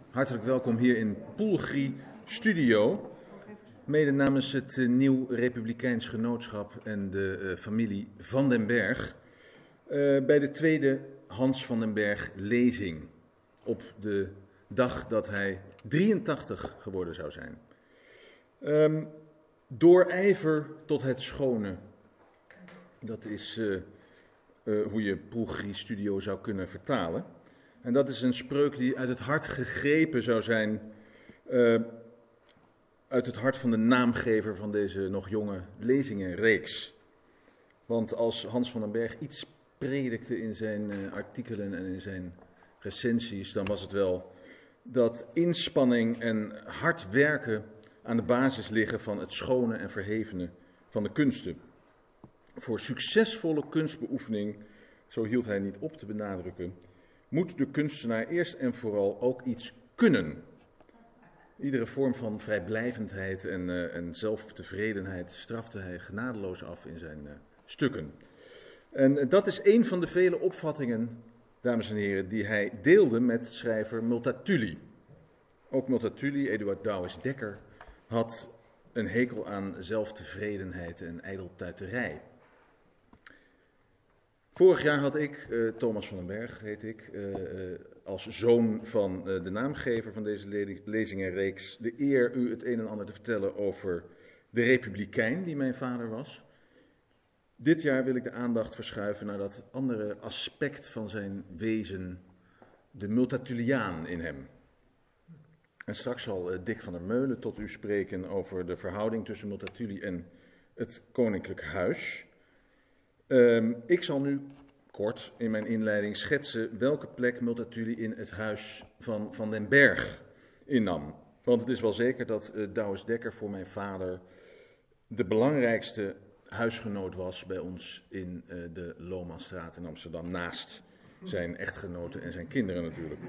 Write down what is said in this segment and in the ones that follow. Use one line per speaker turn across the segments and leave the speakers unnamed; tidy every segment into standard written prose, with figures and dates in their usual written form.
Hartelijk welkom hier in Poelgri Studio, mede namens het Nieuw Republikeins Genootschap en de familie Van den Berg, bij de tweede Hans van den Berg lezing op de dag dat hij 83 geworden zou zijn. Door ijver tot het schone, dat is hoe je Poelgri Studio zou kunnen vertalen. En dat is een spreuk die uit het hart gegrepen zou zijn, uit het hart van de naamgever van deze nog jonge lezingenreeks. Want als Hans van den Berg iets predikte in zijn artikelen en in zijn recensies, dan was het wel dat inspanning en hard werken aan de basis liggen van het schone en verhevene van de kunsten. Voor succesvolle kunstbeoefening, zo hield hij niet op te benadrukken, moet de kunstenaar eerst en vooral ook iets kunnen. Iedere vorm van vrijblijvendheid en zelftevredenheid strafte hij genadeloos af in zijn stukken. En dat is een van de vele opvattingen, dames en heren, die hij deelde met schrijver Multatuli. Ook Multatuli, Eduard Douwes Dekker, had een hekel aan zelftevredenheid en ijdeltuiterij. Vorig jaar had ik, Thomas van den Berg heet ik, als zoon van de naamgever van deze lezingenreeks, de eer u het een en ander te vertellen over de republikein die mijn vader was. Dit jaar wil ik de aandacht verschuiven naar dat andere aspect van zijn wezen, de Multatuliaan in hem. En straks zal Dick van der Meulen tot u spreken over de verhouding tussen Multatuli en het koninklijk huis. Ik zal nu kort in mijn inleiding schetsen welke plek Multatuli in het huis van Van den Berg innam. Want het is wel zeker dat Douwes Dekker voor mijn vader de belangrijkste huisgenoot was bij ons in de Lomastraat in Amsterdam, naast zijn echtgenoten en zijn kinderen natuurlijk.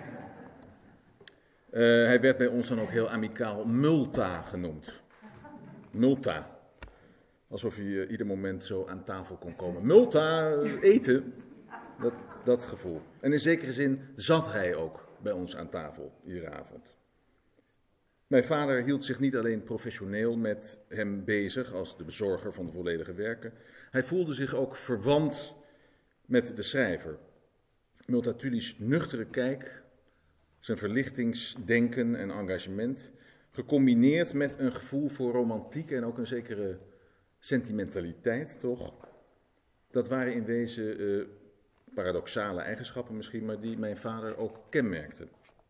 Hij werd bij ons dan ook heel amicaal Multa genoemd. Multa. Alsof hij ieder moment zo aan tafel kon komen. Multa, eten, dat gevoel. En in zekere zin zat hij ook bij ons aan tafel, iedere avond. Mijn vader hield zich niet alleen professioneel met hem bezig als de bezorger van de volledige werken. Hij voelde zich ook verwant met de schrijver. Multatuli's nuchtere kijk, zijn verlichtingsdenken en engagement, gecombineerd met een gevoel voor romantiek en ook een zekere sentimentaliteit, toch? Dat waren in wezen paradoxale eigenschappen misschien, maar die mijn vader ook kenmerkten.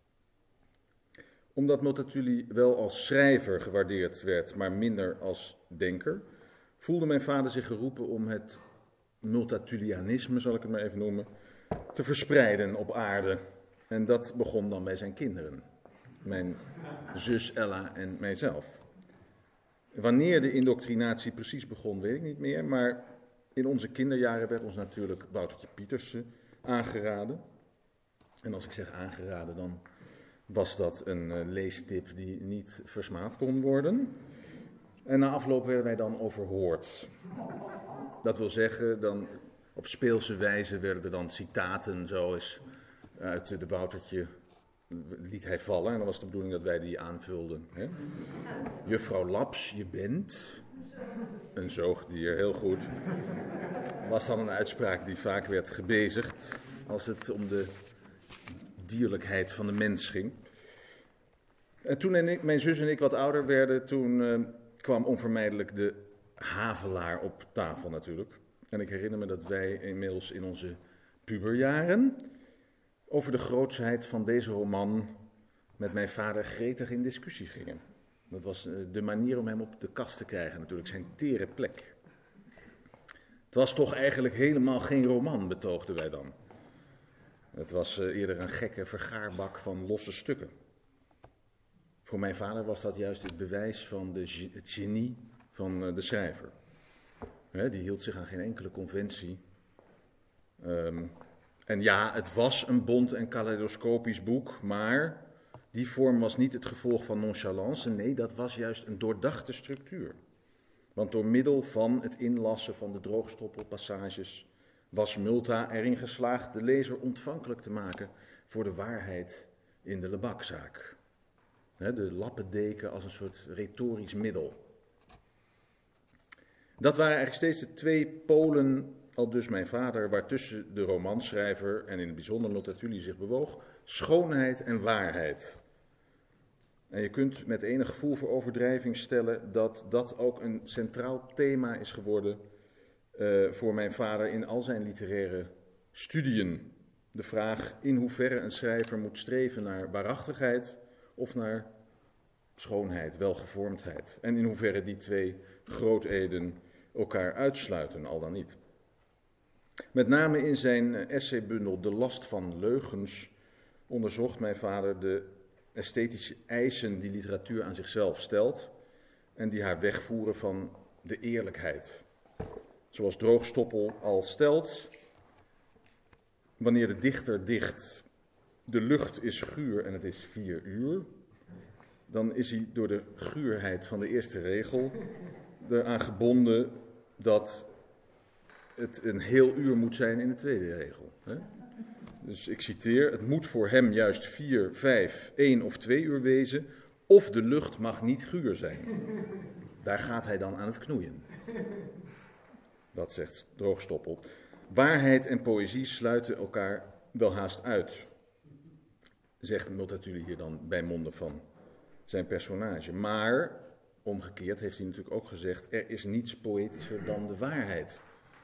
Omdat Multatuli wel als schrijver gewaardeerd werd, maar minder als denker, voelde mijn vader zich geroepen om het Multatulianisme, zal ik het maar even noemen, te verspreiden op aarde. En dat begon dan bij zijn kinderen, mijn zus Ella en mijzelf. Wanneer de indoctrinatie precies begon, weet ik niet meer, maar in onze kinderjaren werd ons natuurlijk Woutertje Pieterse aangeraden. En als ik zeg aangeraden, dan was dat een leestip die niet versmaad kon worden. En na afloop werden wij dan overhoord. Dat wil zeggen, dan op speelse wijze werden er dan citaten, zo eens uit de Woutertje liet hij vallen en dan was de bedoeling dat wij die aanvulden. Hè? Juffrouw Laps, je bent een zoogdier, heel goed. Was dan een uitspraak die vaak werd gebezigd als het om de dierlijkheid van de mens ging. En toen mijn zus en ik wat ouder werden, toen kwam onvermijdelijk de Havelaar op tafel natuurlijk. En ik herinner me dat wij inmiddels in onze puberjaren over de grootsheid van deze roman met mijn vader gretig in discussie gingen. Dat was de manier om hem op de kast te krijgen, natuurlijk, zijn tere plek. Het was toch eigenlijk helemaal geen roman, betoogden wij dan. Het was eerder een gekke vergaarbak van losse stukken. Voor mijn vader was dat juist het bewijs van het genie van de schrijver. Die hield zich aan geen enkele conventie. En ja, het was een bont en kaleidoscopisch boek, maar die vorm was niet het gevolg van nonchalance. Nee, dat was juist een doordachte structuur. Want door middel van het inlassen van de droogstoppelpassages was Multa erin geslaagd de lezer ontvankelijk te maken voor de waarheid in de lebakzaak. De lappendeken als een soort retorisch middel. Dat waren eigenlijk steeds de twee polen, al dus mijn vader, waartussen de romanschrijver en in het bijzonder Multatuli zich bewoog: schoonheid en waarheid. En je kunt met enig gevoel voor overdrijving stellen dat dat ook een centraal thema is geworden voor mijn vader in al zijn literaire studiën. De vraag in hoeverre een schrijver moet streven naar waarachtigheid of naar schoonheid, welgevormdheid. En in hoeverre die twee grootheden elkaar uitsluiten, al dan niet. Met name in zijn essaybundel De Last van Leugens onderzocht mijn vader de esthetische eisen die literatuur aan zichzelf stelt en die haar wegvoeren van de eerlijkheid. Zoals Droogstoppel al stelt: wanneer de dichter dicht, de lucht is guur en het is 4 uur, dan is hij door de guurheid van de eerste regel eraan gebonden dat het een heel uur moet zijn in de tweede regel. Hè? Dus ik citeer: het moet voor hem juist 4, 5, 1 of 2 uur wezen, of de lucht mag niet guur zijn. Daar gaat hij dan aan het knoeien. Dat zegt Droogstoppel. Waarheid en poëzie sluiten elkaar wel haast uit, zegt Multatuli hier dan bij monden van zijn personage. Maar, omgekeerd heeft hij natuurlijk ook gezegd, er is niets poëtischer dan de waarheid.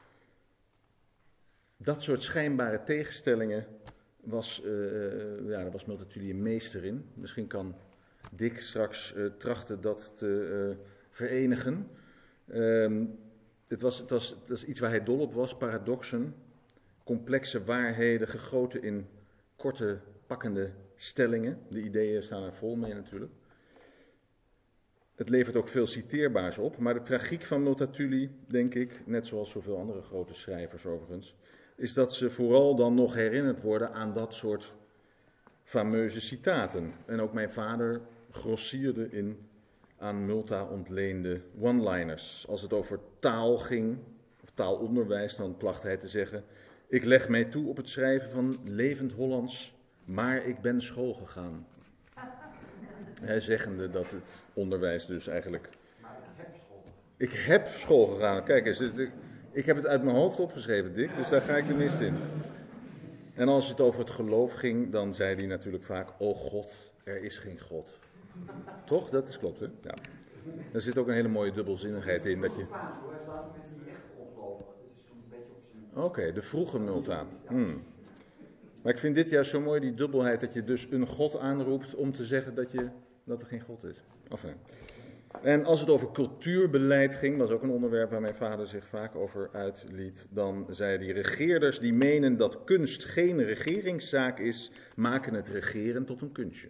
Dat soort schijnbare tegenstellingen daar was Multatuli een meester in. Misschien kan Dick straks trachten dat te verenigen. Het was iets waar hij dol op was, paradoxen, complexe waarheden gegoten in korte, pakkende stellingen. De ideeën staan er vol mee natuurlijk. Het levert ook veel citeerbaars op, maar de tragiek van Multatuli, denk ik, net zoals zoveel andere grote schrijvers overigens, is dat ze vooral dan nog herinnerd worden aan dat soort fameuze citaten. En ook mijn vader grossierde in aan Multa ontleende one-liners. Als het over taal ging, of taalonderwijs, dan placht hij te zeggen: ik leg mij toe op het schrijven van levend Hollands, maar ik ben schoolgegaan. Hij zeggende dat het onderwijs dus eigenlijk...
Maar ik heb school.
Ik heb school gegaan. Kijk eens, ik heb het uit mijn hoofd opgeschreven, Dick, dus daar ga ik de mist in. En als het over het geloof ging, dan zei hij natuurlijk vaak: o God, er is geen God. Toch? Dat is klopt, hè? Ja. Er zit ook een hele mooie dubbelzinnigheid in. Dat je...
Hij is later met die echte ongelovigen. Het is een beetje op zijn...
Oké, de vroege Multa. Maar ik vind dit juist zo mooi, die dubbelheid, dat je dus een God aanroept om te zeggen dat er geen God is. Enfin. En als het over cultuurbeleid ging, was ook een onderwerp waar mijn vader zich vaak over uitliet, dan zei hij: regeerders die menen dat kunst geen regeringszaak is, maken het regeren tot een kunstje.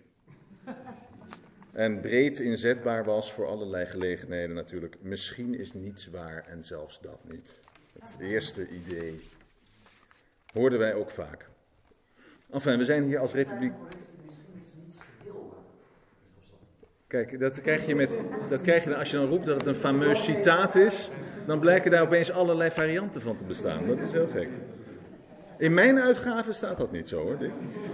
En breed inzetbaar was voor allerlei gelegenheden natuurlijk: misschien is niets waar en zelfs dat niet. Het eerste idee hoorden wij ook vaak. Enfin, we zijn hier als republiek...
Misschien is het niet geheel.
Kijk, dat krijg je dan als je dan roept dat het een fameus citaat is, dan blijken daar opeens allerlei varianten van te bestaan. Dat is heel gek. In mijn uitgave staat dat niet zo, hoor, Dick.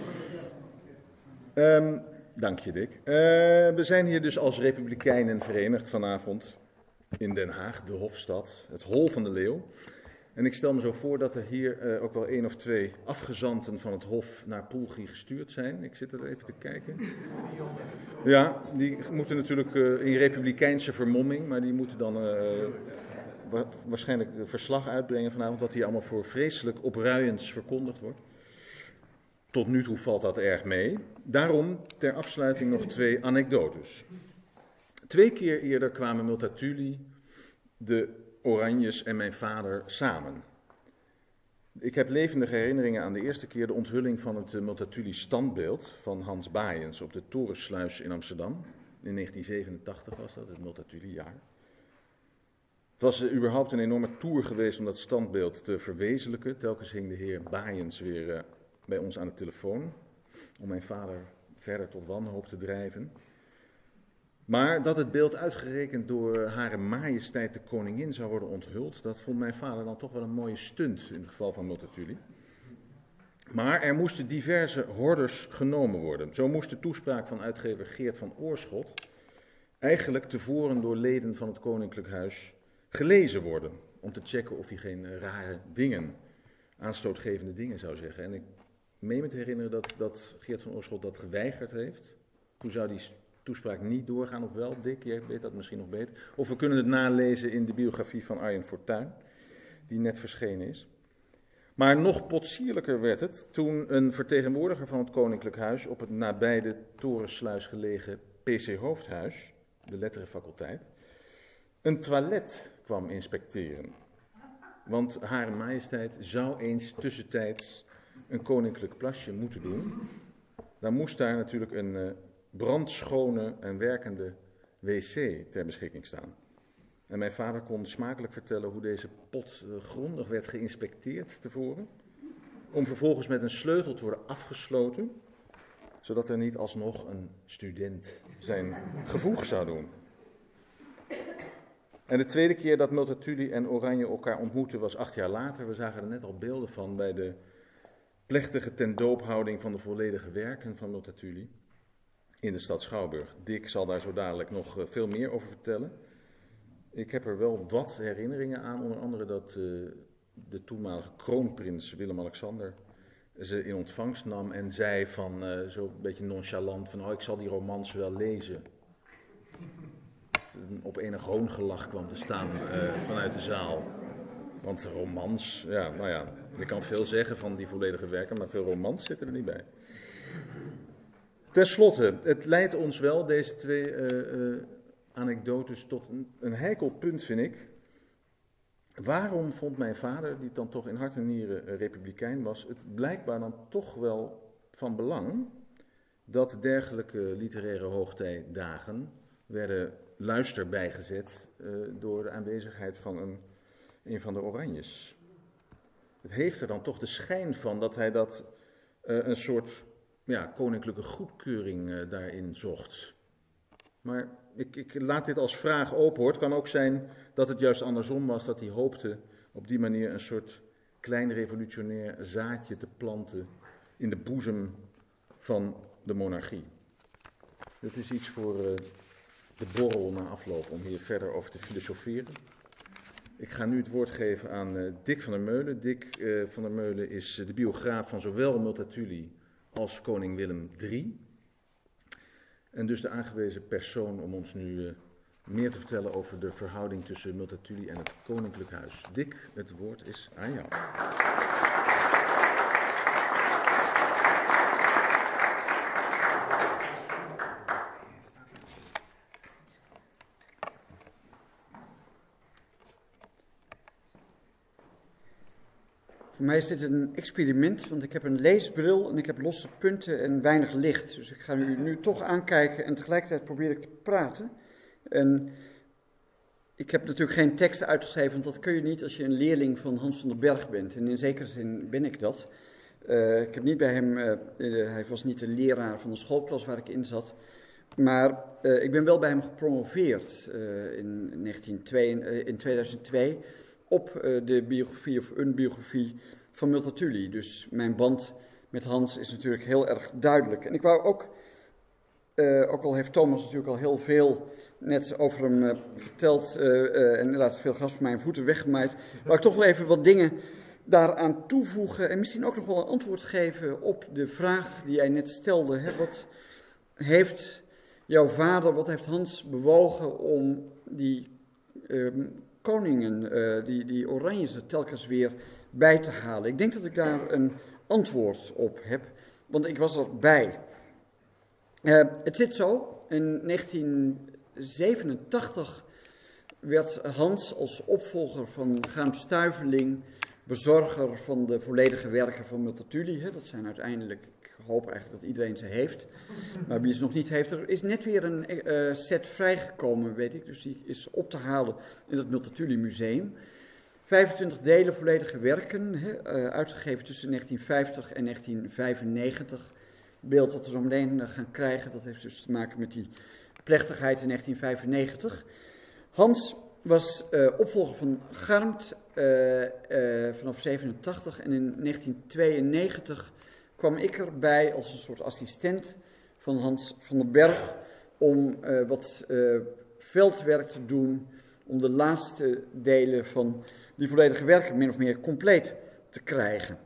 Dank je, Dick. We zijn hier dus als republikeinen verenigd vanavond in Den Haag, de Hofstad, het Hol van de Leeuw. En ik stel me zo voor dat er hier ook wel 1 of 2 afgezanten van het Hof naar Poelgie gestuurd zijn. Ik zit er even te kijken. Ja, die moeten natuurlijk in republikeinse vermomming, maar die moeten dan waarschijnlijk verslag uitbrengen vanavond, wat hier allemaal voor vreselijk opruiends verkondigd wordt. Tot nu toe valt dat erg mee. Daarom ter afsluiting nog 2 anekdotes. 2 keer eerder kwamen Multatuli, de Oranjes en mijn vader samen. Ik heb levendige herinneringen aan de eerste keer de onthulling van het Multatuli standbeeld van Hans Baaiens op de Torensluis in Amsterdam. In 1987 was dat, het Multatuli-jaar. Het was überhaupt een enorme tour geweest om dat standbeeld te verwezenlijken. Telkens hing de heer Baaiens weer bij ons aan de telefoon om mijn vader verder tot wanhoop te drijven. Maar dat het beeld uitgerekend door Hare Majesteit de Koningin zou worden onthuld, dat vond mijn vader dan toch wel een mooie stunt in het geval van Multatuli. Maar er moesten diverse hordes genomen worden. Zo moest de toespraak van uitgever Geert van Oorschot eigenlijk tevoren door leden van het Koninklijk Huis gelezen worden. Om te checken of hij geen rare dingen, aanstootgevende dingen zou zeggen. En ik meen me te herinneren dat Geert van Oorschot dat geweigerd heeft. Toen zou die toespraak niet doorgaan, of wel, Dick, jij weet dat misschien nog beter. Of we kunnen het nalezen in de biografie van Arjen Fortuyn, die net verschenen is. Maar nog potsierlijker werd het toen een vertegenwoordiger van het Koninklijk Huis op het nabij de Torensluis gelegen PC Hoofdhuis, de letterenfaculteit, een toilet kwam inspecteren. Want Hare Majesteit zou eens tussentijds een koninklijk plasje moeten doen. Dan moest daar natuurlijk een brandschone en werkende wc ter beschikking staan. En mijn vader kon smakelijk vertellen hoe deze pot grondig werd geïnspecteerd tevoren, om vervolgens met een sleutel te worden afgesloten, zodat er niet alsnog een student zijn gevoeg zou doen. En de tweede keer dat Multatuli en Oranje elkaar ontmoetten was 8 jaar later. We zagen er net al beelden van bij de plechtige tendoophouding van de volledige werken van Multatuli in de stad Schouwburg. Dick zal daar zo dadelijk nog veel meer over vertellen. Ik heb er wel wat herinneringen aan, onder andere dat de toenmalige kroonprins Willem-Alexander ze in ontvangst nam en zei van zo een beetje nonchalant van ik zal die romans wel lezen. Op enig hoongelach kwam te staan vanuit de zaal. Want romans, ja, nou ja, je kan veel zeggen van die volledige werken, maar veel romans zitten er niet bij. Ten slotte, het leidt ons wel, deze twee anekdotes, tot een heikel punt, vind ik. Waarom vond mijn vader, die dan toch in hart en nieren republikein was, het blijkbaar dan toch wel van belang dat dergelijke literaire hoogtijdagen werden luister bijgezet door de aanwezigheid van een van de Oranjes. Het heeft er dan toch de schijn van dat hij dat een soort koninklijke goedkeuring daarin zocht. Maar ik laat dit als vraag open hoor. Het kan ook zijn dat het juist andersom was, dat hij hoopte op die manier een soort klein revolutionair zaadje te planten in de boezem van de monarchie. Dat is iets voor de borrel na afloop om hier verder over te filosoferen. Ik ga nu het woord geven aan Dick van der Meulen. Dick van der Meulen is de biograaf van zowel Multatuli als koning Willem III. En dus de aangewezen persoon om ons nu meer te vertellen over de verhouding tussen Multatuli en het Koninklijk Huis. Dick, het woord is aan jou.
Voor mij is dit een experiment, want ik heb een leesbril en ik heb losse punten en weinig licht. Dus ik ga u nu toch aankijken en tegelijkertijd probeer ik te praten. En ik heb natuurlijk geen tekst uitgeschreven, want dat kun je niet als je een leerling van Hans van der Berg bent. En in zekere zin ben ik dat. Ik heb niet bij hem, hij was niet de leraar van de schoolklas waar ik in zat. Maar ik ben wel bij hem gepromoveerd in 2002 op de biografie of een biografie van Multatuli. Dus mijn band met Hans is natuurlijk heel erg duidelijk. En ik wou ook al heeft Thomas natuurlijk al heel veel net over hem verteld en inderdaad veel gras van mijn voeten weggemaaid, wou ik toch wel even wat dingen daaraan toevoegen en misschien ook nog wel een antwoord geven op de vraag die jij net stelde. Hè? Wat heeft jouw vader, wat heeft Hans bewogen om die koningen, die Oranjes er telkens weer bij te halen? Ik denk dat ik daar een antwoord op heb, want ik was erbij. Het zit zo, in 1987 werd Hans als opvolger van Graam Stuyveling bezorger van de volledige werken van Multatuli. Dat zijn uiteindelijk, ik hoop eigenlijk dat iedereen ze heeft, maar wie ze nog niet heeft, er is net weer een set vrijgekomen, weet ik, dus die is op te halen in het Multatuli Museum. 25 delen volledige werken, uitgegeven tussen 1950 en 1995. Het beeld dat we zo meteen gaan krijgen, dat heeft dus te maken met die plechtigheid in 1995. Hans was opvolger van Garmt vanaf 87 en in 1992 kwam ik erbij als een soort assistent van Hans van den Berg om wat veldwerk te doen, om de laatste delen van die volledige werken min of meer compleet te krijgen.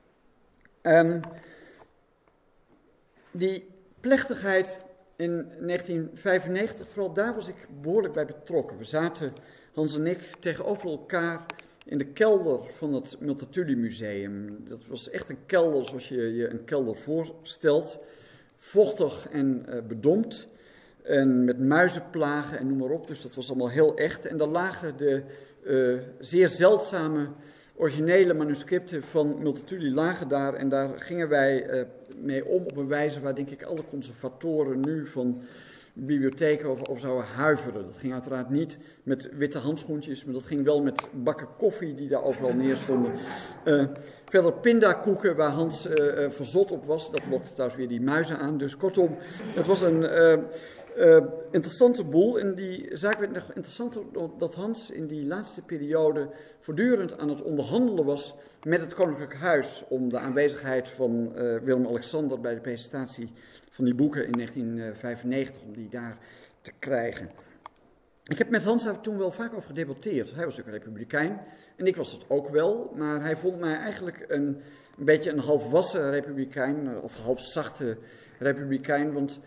Die plechtigheid in 1995, vooral daar was ik behoorlijk bij betrokken. We zaten, Hans en ik, tegenover elkaar in de kelder van het Multatuli Museum. Dat was echt een kelder zoals je je een kelder voorstelt. Vochtig en bedompt. En met muizenplagen en noem maar op. Dus dat was allemaal heel echt. En daar lagen de zeer zeldzame originele manuscripten van Multatuli lagen daar. En daar gingen wij mee om op een wijze waar denk ik alle conservatoren nu van bibliotheken over zouden huiveren. Dat ging uiteraard niet met witte handschoentjes, maar dat ging wel met bakken koffie die daar overal neerstonden. Verder pindakoeken waar Hans verzot op was. Dat lokte trouwens weer die muizen aan. Dus kortom, het was een interessante boel. En die zaak werd nog interessanter dat Hans in die laatste periode voortdurend aan het onderhandelen was met het Koninklijk Huis om de aanwezigheid van Willem-Alexander bij de presentatie van die boeken in 1995, om die daar te krijgen. Ik heb met Hans daar toen wel vaak over gedebatteerd. Hij was natuurlijk een republikein en ik was het ook wel, maar hij vond mij eigenlijk een beetje een halfwassen republikein, of halfzachte republikein, want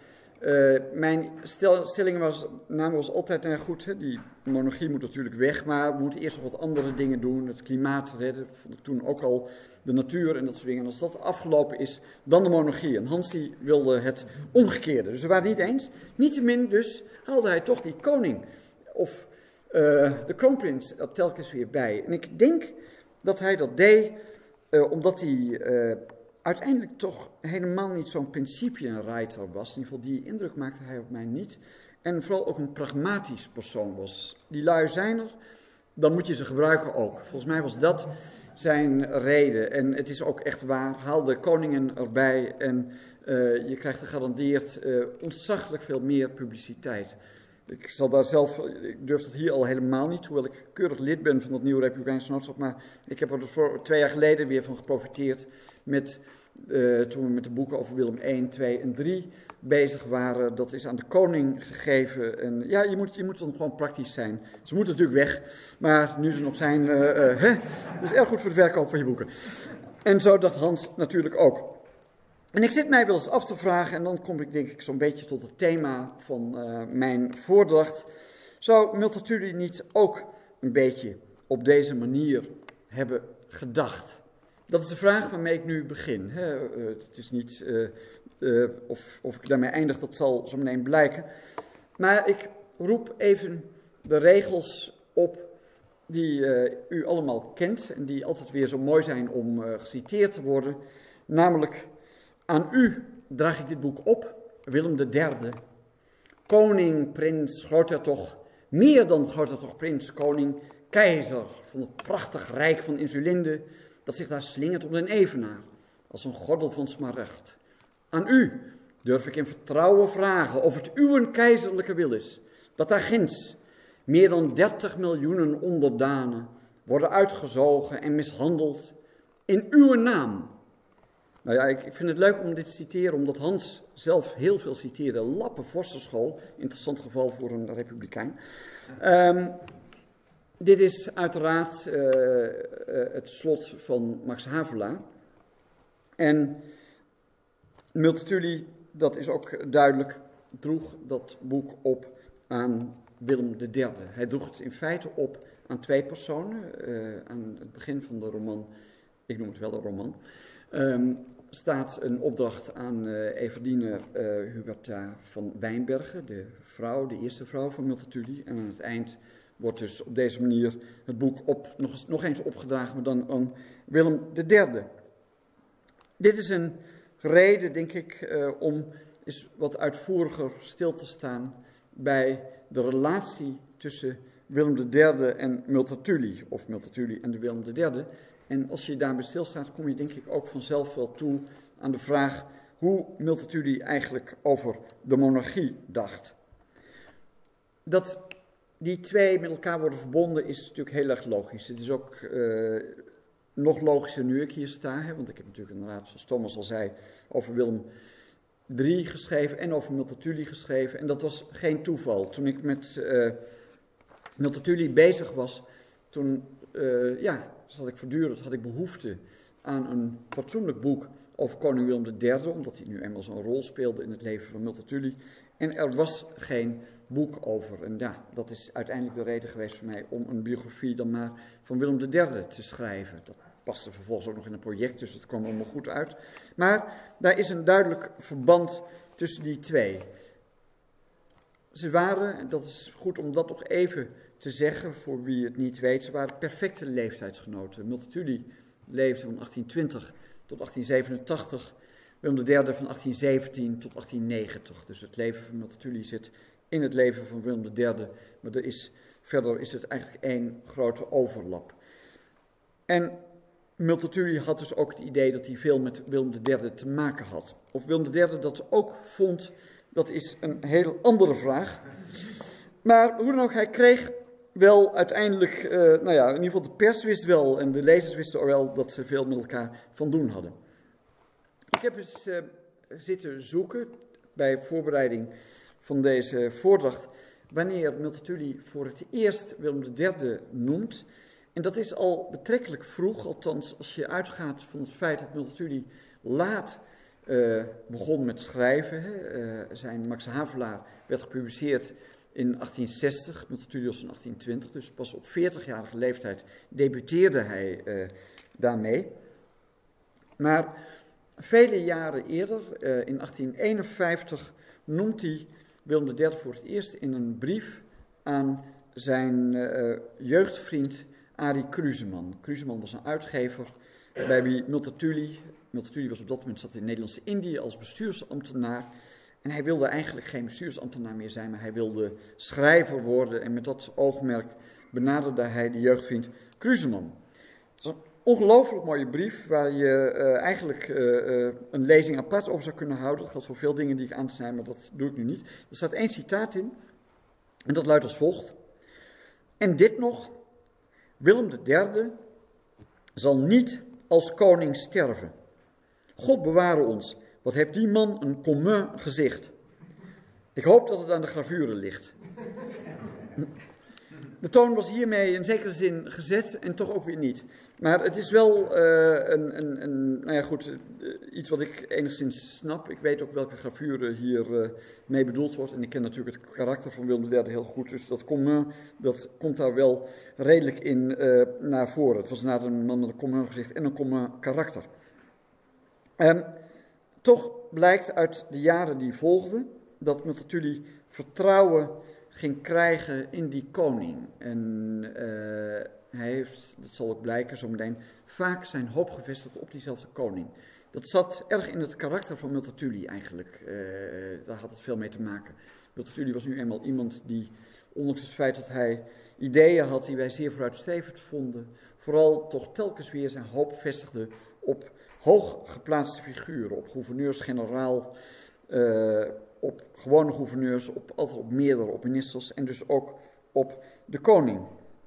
mijn stelling was namelijk altijd, nou ja, goed, die monarchie moet natuurlijk weg, maar we moeten eerst nog wat andere dingen doen, het klimaat redden, vond ik toen ook al, de natuur en dat soort dingen. En als dat afgelopen is, dan de monarchie. En Hans die wilde het omgekeerde, dus we waren het niet eens. Niettemin dus haalde hij toch die koning of de kroonprins er telkens weer bij. En ik denk dat hij dat deed omdat hij uiteindelijk toch helemaal niet zo'n principienreiter was. In ieder geval die indruk maakte hij op mij niet. En vooral ook een pragmatisch persoon was. Die lui zijn er, dan moet je ze gebruiken ook. Volgens mij was dat zijn reden. En het is ook echt waar. Haal de koningen erbij en je krijgt gegarandeerd ontzaglijk veel meer publiciteit. Ik zal daar zelf, ik durf dat hier al helemaal niet, hoewel ik keurig lid ben van het Nieuwe Republikeinse Genootschap, maar ik heb er voor 2 jaar geleden weer van geprofiteerd met, toen we met de boeken over Willem I, 2 en 3 bezig waren. Dat is aan de koning gegeven. En ja, je moet dan gewoon praktisch zijn. Ze moeten natuurlijk weg, maar nu ze nog zijn, dat is erg goed voor de verkoop van je boeken. En zo dacht Hans natuurlijk ook. En ik zit mij wel eens af te vragen, en dan kom ik denk ik zo'n beetje tot het thema van mijn voordracht. Zou Multatuli niet ook een beetje op deze manier hebben gedacht? Dat is de vraag waarmee ik nu begin. Het is niet of ik daarmee eindig, dat zal zo meteen blijken. Maar ik roep even de regels op die u allemaal kent en die altijd weer zo mooi zijn om geciteerd te worden. Namelijk: aan u draag ik dit boek op, Willem III, koning, prins, groothertog, meer dan groothertog, prins, koning, keizer van het prachtig rijk van Insulinde, dat zich daar slingert om den evenaar, als een gordel van smaragd. Aan u durf ik in vertrouwen vragen of het uw keizerlijke wil is, dat daar ginds meer dan 30 miljoenen onderdanen worden uitgezogen en mishandeld in uw naam. Nou ja, ik vind het leuk om dit te citeren, omdat Hans zelf heel veel citeerde. Lappe Vorsterschool, interessant geval voor een republikein. Dit is uiteraard het slot van Max Havelaar. En Multatuli, dat is ook duidelijk, droeg dat boek op aan Willem III. Hij droeg het in feite op aan 2 personen. Aan het begin van de roman, ik noem het wel een roman, staat een opdracht aan Everdine Huberta van Wijnbergen, de eerste vrouw van Multatuli. En aan het eind wordt dus op deze manier het boek nog eens opgedragen, maar dan aan Willem III. Dit is een reden, denk ik, om eens wat uitvoeriger stil te staan bij de relatie tussen Willem III en Multatuli, of Multatuli en de Willem III. En als je daarbij stilstaat, kom je denk ik ook vanzelf wel toe aan de vraag hoe Multatuli eigenlijk over de monarchie dacht. Dat die 2 met elkaar worden verbonden is natuurlijk heel erg logisch. Het is ook nog logischer nu ik hier sta, hè, want ik heb natuurlijk inderdaad, zoals Thomas al zei, over Willem III geschreven en over Multatuli geschreven. En dat was geen toeval. Toen ik met Multatuli bezig was, toen had ik behoefte aan een fatsoenlijk boek over koning Willem III, omdat hij nu eenmaal zo'n rol speelde in het leven van Multatuli. En er was geen boek over. En ja, dat is uiteindelijk de reden geweest voor mij om een biografie dan maar van Willem III te schrijven. Dat paste vervolgens ook nog in een project, dus dat kwam allemaal goed uit. Maar daar is een duidelijk verband tussen die twee. Ze waren, en dat is goed om dat nog even te zeggen voor wie het niet weet, ze waren perfecte leeftijdsgenoten. Multatuli leefde van 1820 tot 1887, Willem III van 1817 tot 1890. Dus het leven van Multatuli zit in het leven van Willem III, maar verder is het eigenlijk één grote overlap. En Multatuli had dus ook het idee dat hij veel met Willem III te maken had. Of Willem III dat ook vond, dat is een heel andere vraag. Maar hoe dan ook, hij kreeg wel uiteindelijk, in ieder geval de pers wist wel en de lezers wisten ook wel dat ze veel met elkaar van doen hadden. Ik heb eens zitten zoeken bij voorbereiding van deze voordracht wanneer Multatuli voor het eerst Willem III noemt. En dat is al betrekkelijk vroeg, althans als je uitgaat van het feit dat Multatuli laat begon met schrijven. Zijn Max Havelaar werd gepubliceerd in 1860, Multatuli was in 1820, dus pas op 40-jarige leeftijd debuteerde hij daarmee. Maar vele jaren eerder, in 1851, noemt hij Willem III voor het eerst in een brief aan zijn jeugdvriend Arie Kruseman. Kruseman was een uitgever bij wie Multatuli was op dat moment zat in Nederlandse-Indië als bestuursambtenaar. En hij wilde eigenlijk geen bestuursambtenaar meer zijn, maar hij wilde schrijver worden. En met dat oogmerk benaderde hij de jeugdvriend Kruseman. Het is een ongelooflijk mooie brief waar je eigenlijk een lezing apart over zou kunnen houden. Dat geldt voor veel dingen die ik aan te snijden, maar dat doe ik nu niet. Er staat 1 citaat in en dat luidt als volgt. En dit nog, Willem III zal niet als koning sterven. God beware ons, wat heeft die man een commun gezicht. Ik hoop dat het aan de gravure ligt. De toon was hiermee in zekere zin gezet en toch ook weer niet. Maar het is wel iets wat ik enigszins snap. Ik weet ook welke gravure hier mee bedoeld wordt. En ik ken natuurlijk het karakter van Willem III heel goed. Dus dat commun, dat komt daar wel redelijk in naar voren. Het was inderdaad een man met een commun gezicht en een commun karakter. Toch blijkt uit de jaren die volgden dat Multatuli vertrouwen ging krijgen in die koning. En hij heeft, dat zal ook blijken zometeen, vaak zijn hoop gevestigd op diezelfde koning. Dat zat erg in het karakter van Multatuli eigenlijk. Daar had het veel mee te maken. Multatuli was nu eenmaal iemand die, ondanks het feit dat hij ideeën had die wij zeer vooruitstrevend vonden, vooral toch telkens weer zijn hoop vestigde op hooggeplaatste figuren, op gouverneurs-generaal, op gewone gouverneurs, altijd op meerdere, op ministers en dus ook op de koning.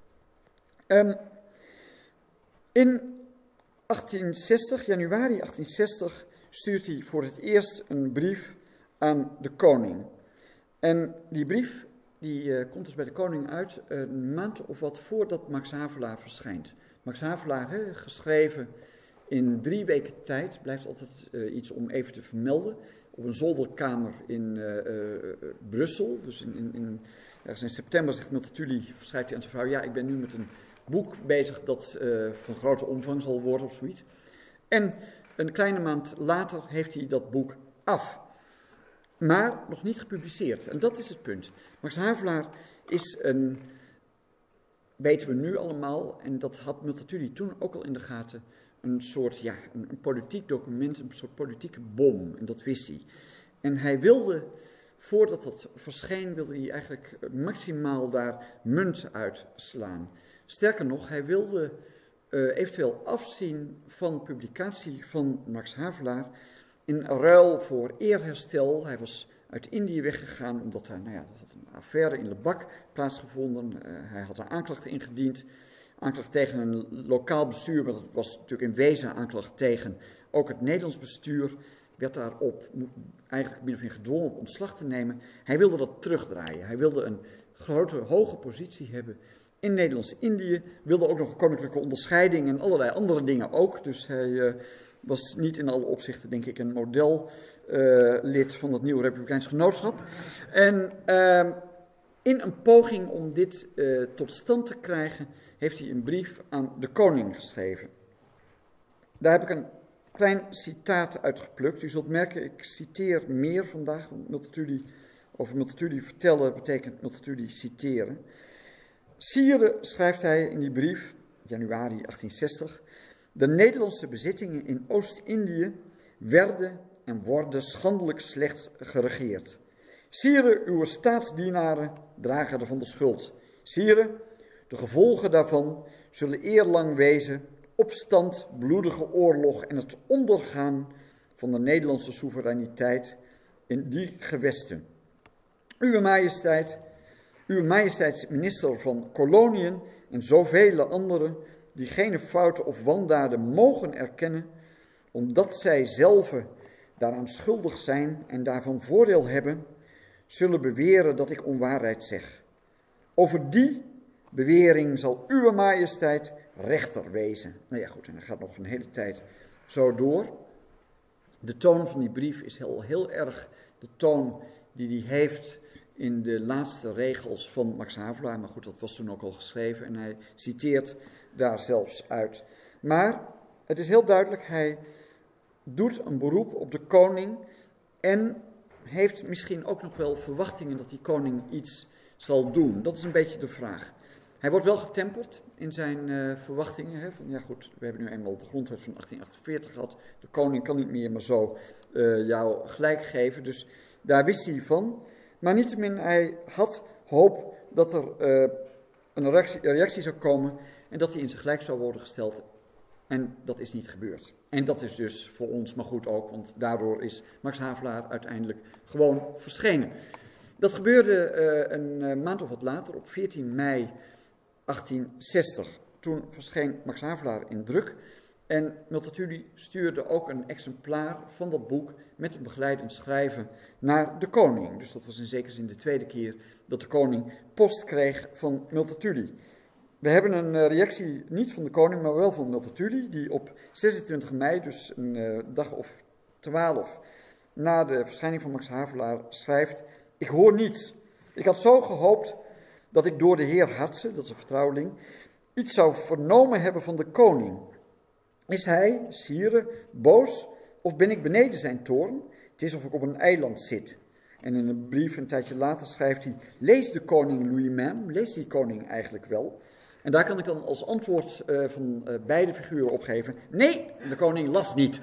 In 1860, januari 1860, stuurt hij voor het eerst een brief aan de koning. En die brief die komt dus bij de koning uit een maand of wat voordat Max Havelaar verschijnt. Max Havelaar, geschreven in 3 weken tijd, blijft altijd iets om even te vermelden, op een zolderkamer in Brussel. Dus ergens in september zegt Multatuli, schrijft hij aan zijn vrouw, ja, ik ben nu met een boek bezig dat van grote omvang zal worden of zoiets. En een kleine maand later heeft hij dat boek af. Maar nog niet gepubliceerd. En dat is het punt. Max Havelaar is weten we nu allemaal, en dat had Multatuli toen ook al in de gaten, een soort, een politiek document, een soort politieke bom. En dat wist hij. En hij wilde, voordat dat verscheen, wilde hij eigenlijk maximaal daar munt uitslaan. Sterker nog, hij wilde eventueel afzien van publicatie van Max Havelaar in ruil voor eerherstel. Hij was uit Indië weggegaan omdat er had een affaire in Lebak plaatsgevonden. Hij had een aanklacht ingediend aanklacht tegen een lokaal bestuur, maar dat was natuurlijk in wezen aanklacht tegen ook het Nederlands bestuur, werd daarop eigenlijk min of meer gedwongen op ontslag te nemen. Hij wilde dat terugdraaien. Hij wilde een grote, hoge positie hebben in Nederlands-Indië, wilde ook nog een koninklijke onderscheiding en allerlei andere dingen ook. Dus hij was niet in alle opzichten, denk ik, een modellid van het nieuwe Republikeins Genootschap. En in een poging om dit tot stand te krijgen, heeft hij een brief aan de koning geschreven. Daar heb ik een klein citaat uitgeplukt. U zult merken, ik citeer meer vandaag. Over Multatuli vertellen betekent Multatuli citeren. Sire, schrijft hij in die brief, januari 1860, de Nederlandse bezittingen in Oost-Indië werden en worden schandelijk slecht geregeerd. Sire, uw staatsdienaren dragen ervan de schuld. Sire, de gevolgen daarvan zullen eerlang wezen opstand, bloedige oorlog en het ondergaan van de Nederlandse soevereiniteit in die gewesten. Uwe majesteits minister van Koloniën en zoveel anderen die geen fouten of wandaden mogen erkennen, omdat zij zelf daaraan schuldig zijn en daarvan voordeel hebben, zullen beweren dat ik onwaarheid zeg. Over die bewering zal uwe majesteit rechter wezen. Nou ja, goed, en dat gaat nog een hele tijd zo door. De toon van die brief is heel erg de toon die hij heeft in de laatste regels van Max Havelaar. Maar goed, dat was toen ook al geschreven en hij citeert daar zelfs uit. Maar het is heel duidelijk, hij doet een beroep op de koning en heeft misschien ook nog wel verwachtingen dat die koning iets zal doen. Dat is een beetje de vraag. Hij wordt wel getemperd in zijn verwachtingen. Hè, van, ja goed, we hebben nu eenmaal de grondwet van 1848 gehad. De koning kan niet meer maar zo jou gelijk geven. Dus daar wist hij van. Maar niettemin, hij had hoop dat er een reactie zou komen en dat hij in zijn gelijk zou worden gesteld. En dat is niet gebeurd. En dat is dus voor ons maar goed ook, want daardoor is Max Havelaar uiteindelijk gewoon verschenen. Dat gebeurde een maand of wat later, op 14 mei 1860. Toen verscheen Max Havelaar in druk en Multatuli stuurde ook een exemplaar van dat boek met een begeleidend schrijven naar de koning. Dus dat was in zekere zin de tweede keer dat de koning post kreeg van Multatuli. We hebben een reactie niet van de koning, maar wel van Multatuli, die op 26 mei, dus een dag of 12 na de verschijning van Max Havelaar, schrijft: ik hoor niets. Ik had zo gehoopt dat ik door de heer Hartse, dat is een vertrouweling, iets zou vernomen hebben van de koning. Is hij, sire, boos of ben ik beneden zijn toorn? Het is of ik op een eiland zit. En in een brief een tijdje later schrijft hij: leest de koning lui-même, leest die koning eigenlijk wel? En daar kan ik dan als antwoord van beide figuren opgeven: nee, de koning las niet.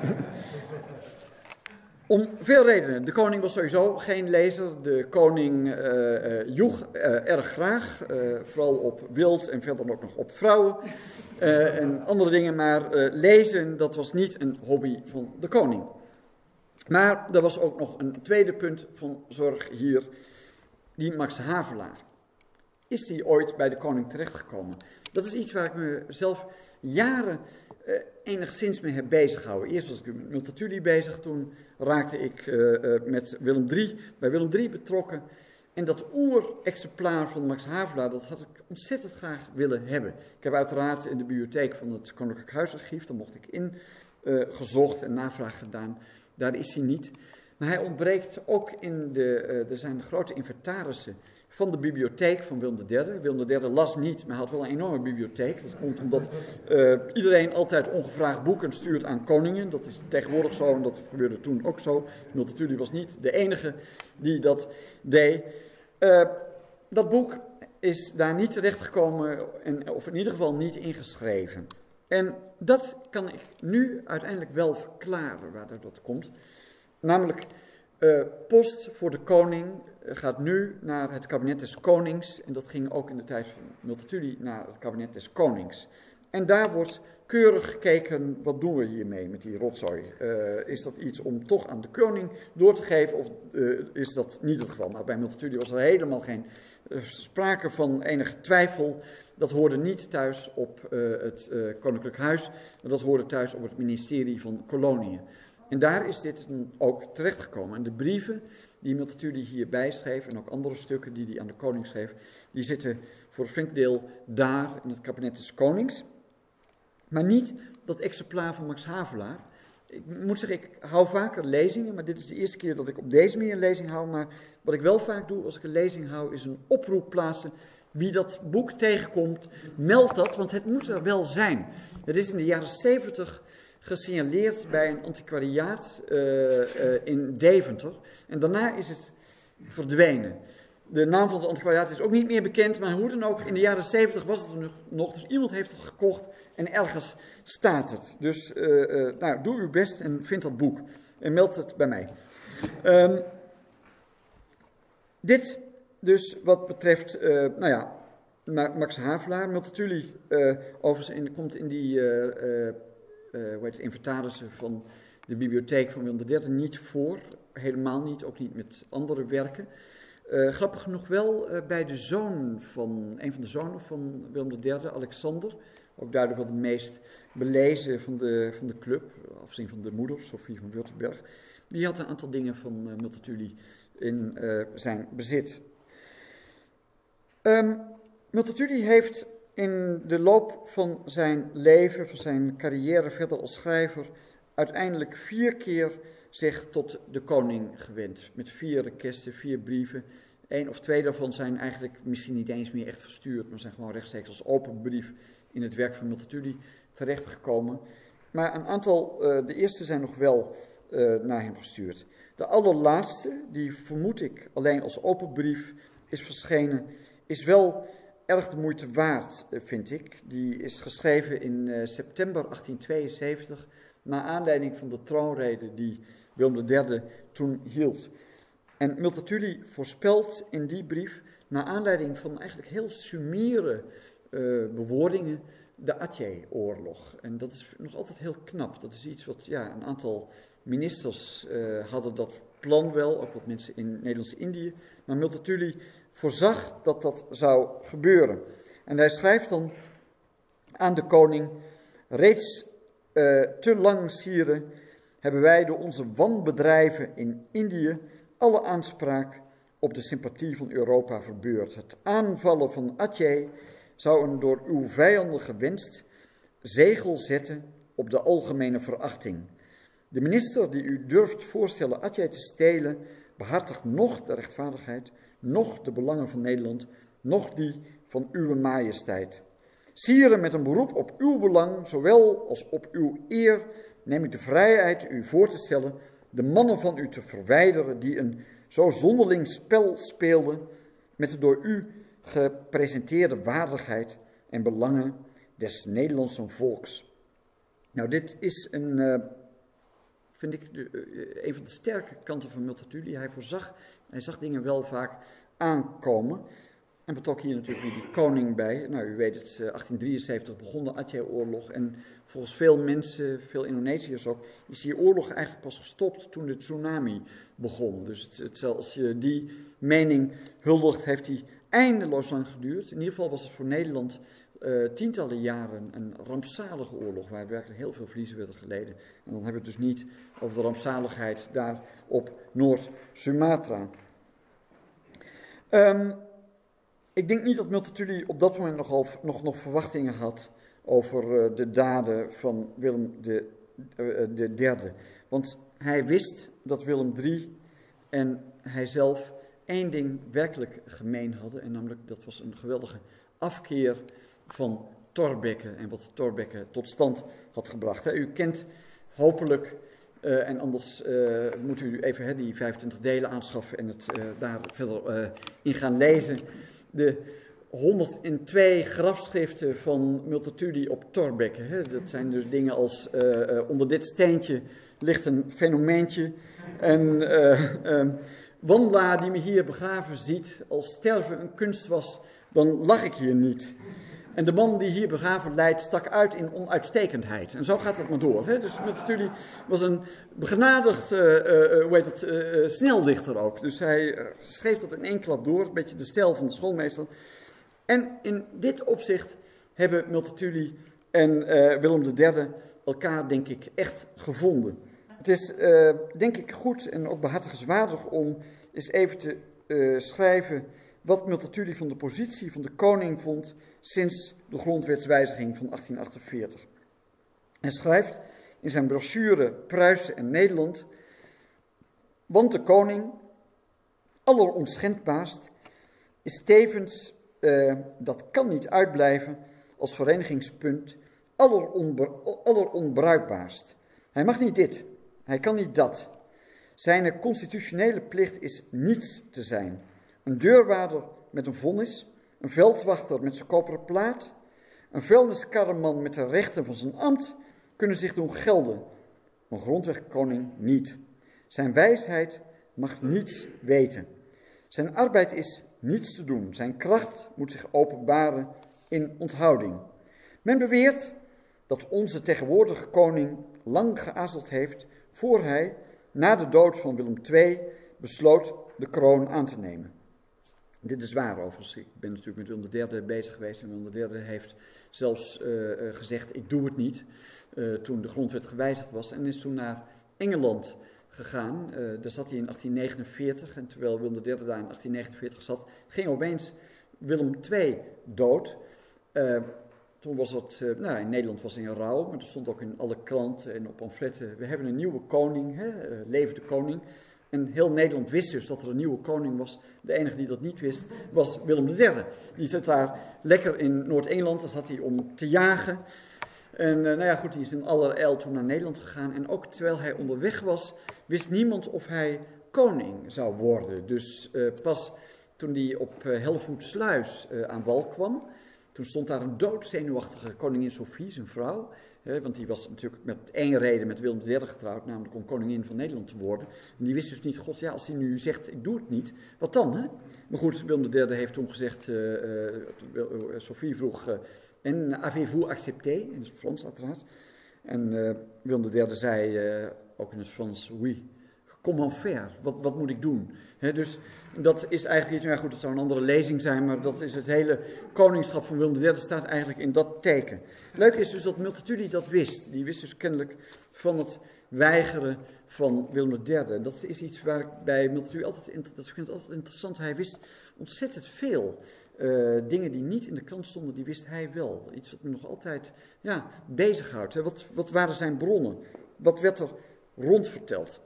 Om veel redenen. De koning was sowieso geen lezer. De koning joeg erg graag, vooral op wild en verder ook nog op vrouwen en andere dingen. Maar lezen, dat was niet een hobby van de koning. Maar er was ook nog een tweede punt van zorg hier, die Max Havelaar. Is hij ooit bij de koning terechtgekomen? Dat is iets waar ik mezelf jaren enigszins mee heb bezig gehouden. Eerst was ik met Multatuli bezig, toen raakte ik met bij Willem III betrokken. En dat oerexemplaar van Max Havelaar, dat had ik ontzettend graag willen hebben. Ik heb uiteraard in de bibliotheek van het Koninklijk Huisarchief, daar mocht ik in, gezocht en navraag gedaan. Daar is hij niet. Maar hij ontbreekt ook in er zijn grote inventarissen van de bibliotheek van Willem III. Willem III las niet, maar had wel een enorme bibliotheek. Dat komt omdat iedereen altijd ongevraagd boeken stuurt aan koningen. Dat is tegenwoordig zo en dat gebeurde toen ook zo. Multatuli was niet de enige die dat deed. Dat boek is daar niet terechtgekomen, of in ieder geval niet ingeschreven. En dat kan ik nu uiteindelijk wel verklaren waar dat komt. Namelijk, post voor de koning gaat nu naar het kabinet des konings. En dat ging ook in de tijd van Multatuli naar het kabinet des konings. En daar wordt keurig gekeken, wat doen we hiermee met die rotzooi? Is dat iets om toch aan de koning door te geven of is dat niet het geval? Nou, bij Multatuli was er helemaal geen sprake van enige twijfel. Dat hoorde niet thuis op het Koninklijk Huis, maar dat hoorde thuis op het ministerie van Koloniën. En daar is dit ook terechtgekomen. En de brieven die Multatuli hierbij schreef en ook andere stukken die hij aan de koning schreef, die zitten voor een flink deel daar in het kabinet des konings. Maar niet dat exemplaar van Max Havelaar. Ik moet zeggen, ik hou vaker lezingen, maar dit is de eerste keer dat ik op deze manier een lezing hou. Maar wat ik wel vaak doe als ik een lezing hou, is een oproep plaatsen. Wie dat boek tegenkomt, meld dat, want het moet er wel zijn. Het is in de jaren 70 gesignaleerd bij een antiquariaat in Deventer. En daarna is het verdwenen. De naam van het antiquariaat is ook niet meer bekend, maar hoe dan ook, in de jaren 70 was het er nog. Dus iemand heeft het gekocht en ergens staat het. Dus nou, doe uw best en vind dat boek. En meld het bij mij. Dit dus wat betreft, Max Havelaar. Multatuli overigens komt in die inventarissen van de bibliotheek van Willem III niet voor. Helemaal niet, ook niet met andere werken. Grappig genoeg wel bij de zoon van, een van de zonen van Willem III, Alexander, ook duidelijk wel de meest belezen van de club, afgezien van de moeder, Sophie van Württemberg. Die had een aantal dingen van Multatuli in zijn bezit. Multatuli heeft in de loop van zijn leven, van zijn carrière verder als schrijver, uiteindelijk 4 keer zich tot de koning gewend. Met 4 requesten, 4 brieven. 1 of 2 daarvan zijn eigenlijk misschien niet eens meer echt verstuurd, maar zijn gewoon rechtstreeks als open brief in het werk van Multatuli terechtgekomen. Maar een aantal, de eerste zijn nog wel naar hem gestuurd. De allerlaatste, die vermoed ik alleen als open brief is verschenen, is wel erg de moeite waard, vind ik. Die is geschreven in september 1872, naar aanleiding van de troonrede die Willem III toen hield. En Multatuli voorspelt in die brief, naar aanleiding van eigenlijk heel sumiere bewoordingen, de Atjeh-oorlog. En dat is nog altijd heel knap. Dat is iets wat, ja, een aantal ministers hadden dat plan wel, ook wat mensen in Nederlands-Indië. Maar Multatuli voorzag dat dat zou gebeuren. En hij schrijft dan aan de koning: reeds te lang, sire, hebben wij door onze wanbedrijven in Indië alle aanspraak op de sympathie van Europa verbeurd. Het aanvallen van Atjeh zou een door uw vijanden gewenst zegel zetten op de algemene verachting. De minister die u durft voorstellen Atjeh te stelen, behartigt noch de rechtvaardigheid, noch de belangen van Nederland, noch die van uw majesteit. Sire, met een beroep op uw belang, zowel als op uw eer, neem ik de vrijheid u voor te stellen de mannen van u te verwijderen die een zo zonderling spel speelden met de door u gepresenteerde waardigheid en belangen des Nederlandse volks. Nou, dit is vind ik een van de sterke kanten van Multatuli. Hij zag dingen wel vaak aankomen. En betrok hier natuurlijk weer die koning bij. Nou, u weet het, 1873 begon de Atjeh-oorlog. En volgens veel mensen, veel Indonesiërs ook, is die oorlog eigenlijk pas gestopt toen de tsunami begon. Dus als je die mening huldigt, heeft die eindeloos lang geduurd. In ieder geval was het voor Nederland tientallen jaren een rampzalige oorlog, waar werkelijk heel veel verliezen werden geleden. En dan hebben we het dus niet over de rampzaligheid daar op Noord-Sumatra. Ik denk niet dat Multatuli op dat moment nog verwachtingen had over de daden van Willem de derde. Want hij wist dat Willem III en hij zelf één ding werkelijk gemeen hadden. En namelijk, dat was een geweldige afkeer van Thorbecke en wat Thorbecke tot stand had gebracht. U kent hopelijk, en anders moet u even die 25 delen aanschaffen en het daar verder in gaan lezen. De 102 grafschriften van Multatuli op Thorbecke. Dat zijn dus dingen als onder dit steentje ligt een fenomeentje. En Wandelaar die me hier begraven ziet, als sterven een kunst was, dan lach ik hier niet. En de man die hier begraven lijdt stak uit in onuitstekendheid. En zo gaat het maar door. Hè? Dus Multatuli was een begenadigd, sneldichter ook. Dus hij schreef dat in één klap door, een beetje de stijl van de schoolmeester. En in dit opzicht hebben Multatuli en Willem III elkaar, denk ik, echt gevonden. Het is, denk ik, goed en ook behartigenswaardig om eens even te schrijven wat Multatuli van de positie van de koning vond sinds de grondwetswijziging van 1848. Hij schrijft in zijn brochure Pruisen en Nederland: want de koning, alleronschendbaarst, is tevens, dat kan niet uitblijven, als verenigingspunt alleronbruikbaarst. Hij mag niet dit, hij kan niet dat. Zijn constitutionele plicht is niets te zijn. Een deurwaarder met een vonnis, een veldwachter met zijn koperen plaat, een vuilniskarreman met de rechten van zijn ambt kunnen zich doen gelden. Een grondwegkoning niet. Zijn wijsheid mag niets weten. Zijn arbeid is niets te doen. Zijn kracht moet zich openbaren in onthouding. Men beweert dat onze tegenwoordige koning lang geaarzeld heeft voor hij, na de dood van Willem II, besloot de kroon aan te nemen. Dit is waar overigens. Ik ben natuurlijk met Willem III bezig geweest en Willem III heeft zelfs gezegd, ik doe het niet, toen de grondwet gewijzigd was en is toen naar Engeland gegaan. Daar zat hij in 1849 en terwijl Willem III daar in 1849 zat, ging opeens Willem II dood. Toen was het, in Nederland was het in rouw, maar er stond ook in alle kranten en op pamfletten, we hebben een nieuwe koning, leef de koning. En heel Nederland wist dus dat er een nieuwe koning was. De enige die dat niet wist, was Willem III. Die zat daar lekker in Noord-Engeland, daar zat hij om te jagen. En die is in allerijl toen naar Nederland gegaan. En ook terwijl hij onderweg was, wist niemand of hij koning zou worden. Dus pas toen hij op Hellevoetsluis aan wal kwam, toen stond daar een doodzenuwachtige koningin Sophie, zijn vrouw. Want die was natuurlijk met één reden met Willem III getrouwd, namelijk om koningin van Nederland te worden. En die wist dus niet, god ja, als hij nu zegt, ik doe het niet, wat dan? Hè? Maar goed, Willem III heeft toen gezegd, Sophie vroeg, en avez-vous accepté? In het Frans uiteraard. En Willem III zei, ook in het Frans, oui. Comment faire? Wat moet ik doen? Dus dat is eigenlijk iets, goed, dat zou een andere lezing zijn, maar dat is het hele koningschap van Willem III staat eigenlijk in dat teken. Leuk is dus dat Multatuli dat wist. Die wist dus kennelijk van het weigeren van Willem III. Dat is iets waar ik bij Multatuli altijd, dat vind ik altijd interessant, hij wist ontzettend veel. Dingen die niet in de krant stonden, die wist hij wel. Iets wat me nog altijd bezighoudt. Wat waren zijn bronnen? Wat werd er rondverteld?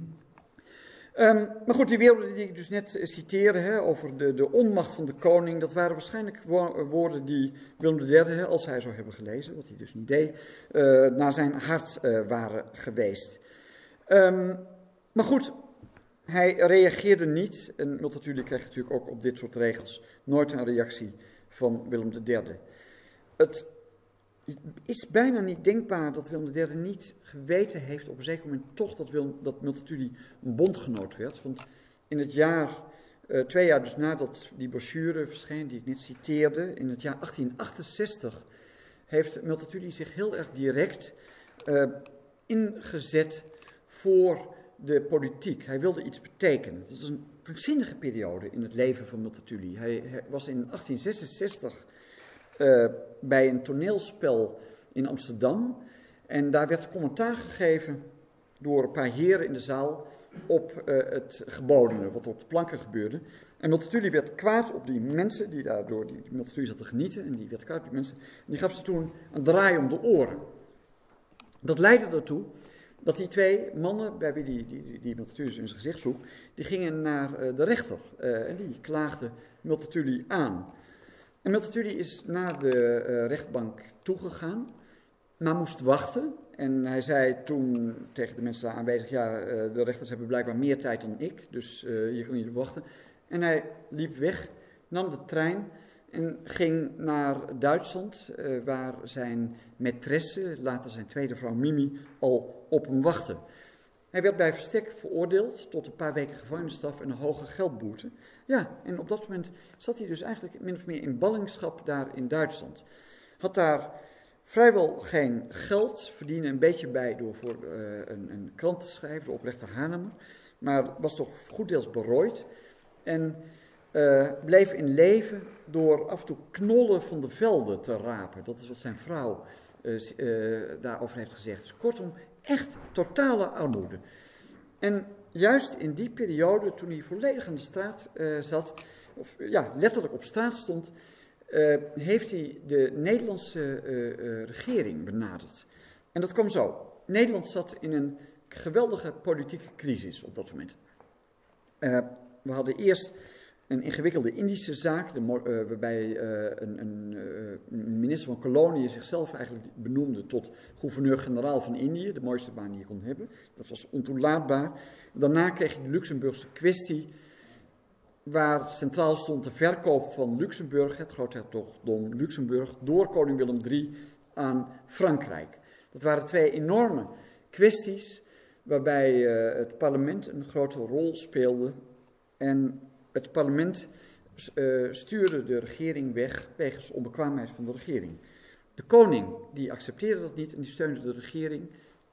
Maar goed, die woorden die ik dus net citeerde, over de onmacht van de koning, dat waren waarschijnlijk woorden die Willem III, als hij zou hebben gelezen, wat hij dus niet deed, naar zijn hart waren geweest. Maar goed, hij reageerde niet, en Multatuli kreeg natuurlijk ook op dit soort regels nooit een reactie van Willem III. Het is bijna niet denkbaar dat Willem III niet geweten heeft op een zeker moment toch dat Multatuli een bondgenoot werd. Want in het jaar, 2 jaar dus nadat die brochure verscheen, die ik net citeerde, in het jaar 1868, heeft Multatuli zich heel erg direct ingezet voor de politiek. Hij wilde iets betekenen. Dat was een krankzinnige periode in het leven van Multatuli. Hij was in 1866 bij een toneelspel in Amsterdam. En daar werd commentaar gegeven door een paar heren in de zaal op het gebodene, wat op de planken gebeurde. En Multatuli werd kwaad op die mensen, die daardoor, die Multatuli zat te genieten, en die werd kwaad op die mensen. En die gaf ze toen een draai om de oren. Dat leidde ertoe dat die 2 mannen, bij wie die Multatuli in zijn gezicht zoekt, die gingen naar de rechter. En die klaagden Multatuli aan. En Multatuli is naar de rechtbank toegegaan, maar moest wachten. En hij zei toen tegen de mensen daar aanwezig, de rechters hebben blijkbaar meer tijd dan ik, dus je kan niet wachten. En hij liep weg, nam de trein en ging naar Duitsland, waar zijn maîtresse, later zijn tweede vrouw Mimi, al op hem wachtte. Hij werd bij verstek veroordeeld tot een paar weken gevangenisstraf en een hoge geldboete. Ja, en op dat moment zat hij dus eigenlijk min of meer in ballingschap daar in Duitsland. Had daar vrijwel geen geld, verdiende een beetje bij door voor een krant te schrijven, de oprechter Hanemer, maar was toch goed deels berooid. En bleef in leven door af en toe knollen van de velden te rapen. Dat is wat zijn vrouw daarover heeft gezegd. Dus kortom, echt totale armoede. En juist in die periode, toen hij volledig aan de straat zat, of ja, letterlijk op straat stond, heeft hij de Nederlandse regering benaderd. En dat kwam zo. Nederland zat in een geweldige politieke crisis op dat moment. We hadden eerst een ingewikkelde Indische zaak, waarbij een minister van Koloniën zichzelf eigenlijk benoemde tot gouverneur-generaal van Indië, de mooiste baan die je kon hebben. Dat was ontoelaatbaar. Daarna kreeg je de Luxemburgse kwestie, waar centraal stond de verkoop van Luxemburg, het groothertogdom Luxemburg, door koning Willem III aan Frankrijk. Dat waren twee enorme kwesties, waarbij het parlement een grote rol speelde. En het parlement stuurde de regering weg wegens onbekwaamheid van de regering. De koning die accepteerde dat niet en die steunde de regering.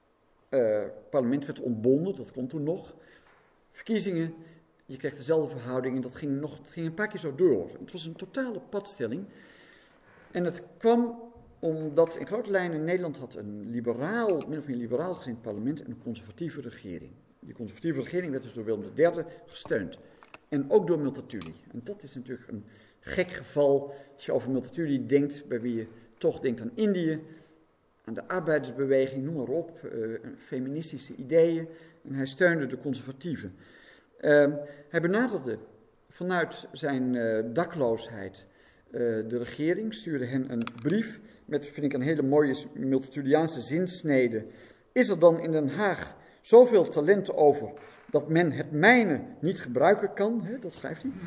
Het parlement werd ontbonden, dat kon toen nog. Verkiezingen, je kreeg dezelfde verhouding en dat ging een paar keer zo door. Het was een totale padstelling. En het kwam omdat in grote lijnen Nederland had een min of meer liberaal gezind parlement en een conservatieve regering. Die conservatieve regering werd dus door Willem III gesteund. En ook door Multatuli. En dat is natuurlijk een gek geval als je over Multatuli denkt, bij wie je toch denkt aan Indië, aan de arbeidersbeweging, noem maar op, feministische ideeën. En hij steunde de conservatieven. Hij benaderde vanuit zijn dakloosheid de regering, stuurde hen een brief met, vind ik, een hele mooie Multatuliaanse zinsnede. Is er dan in Den Haag zoveel talent over dat men het mijne niet gebruiken kan? Hè, dat schrijft hij.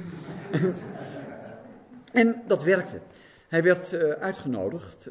En dat werkte. Hij werd uitgenodigd.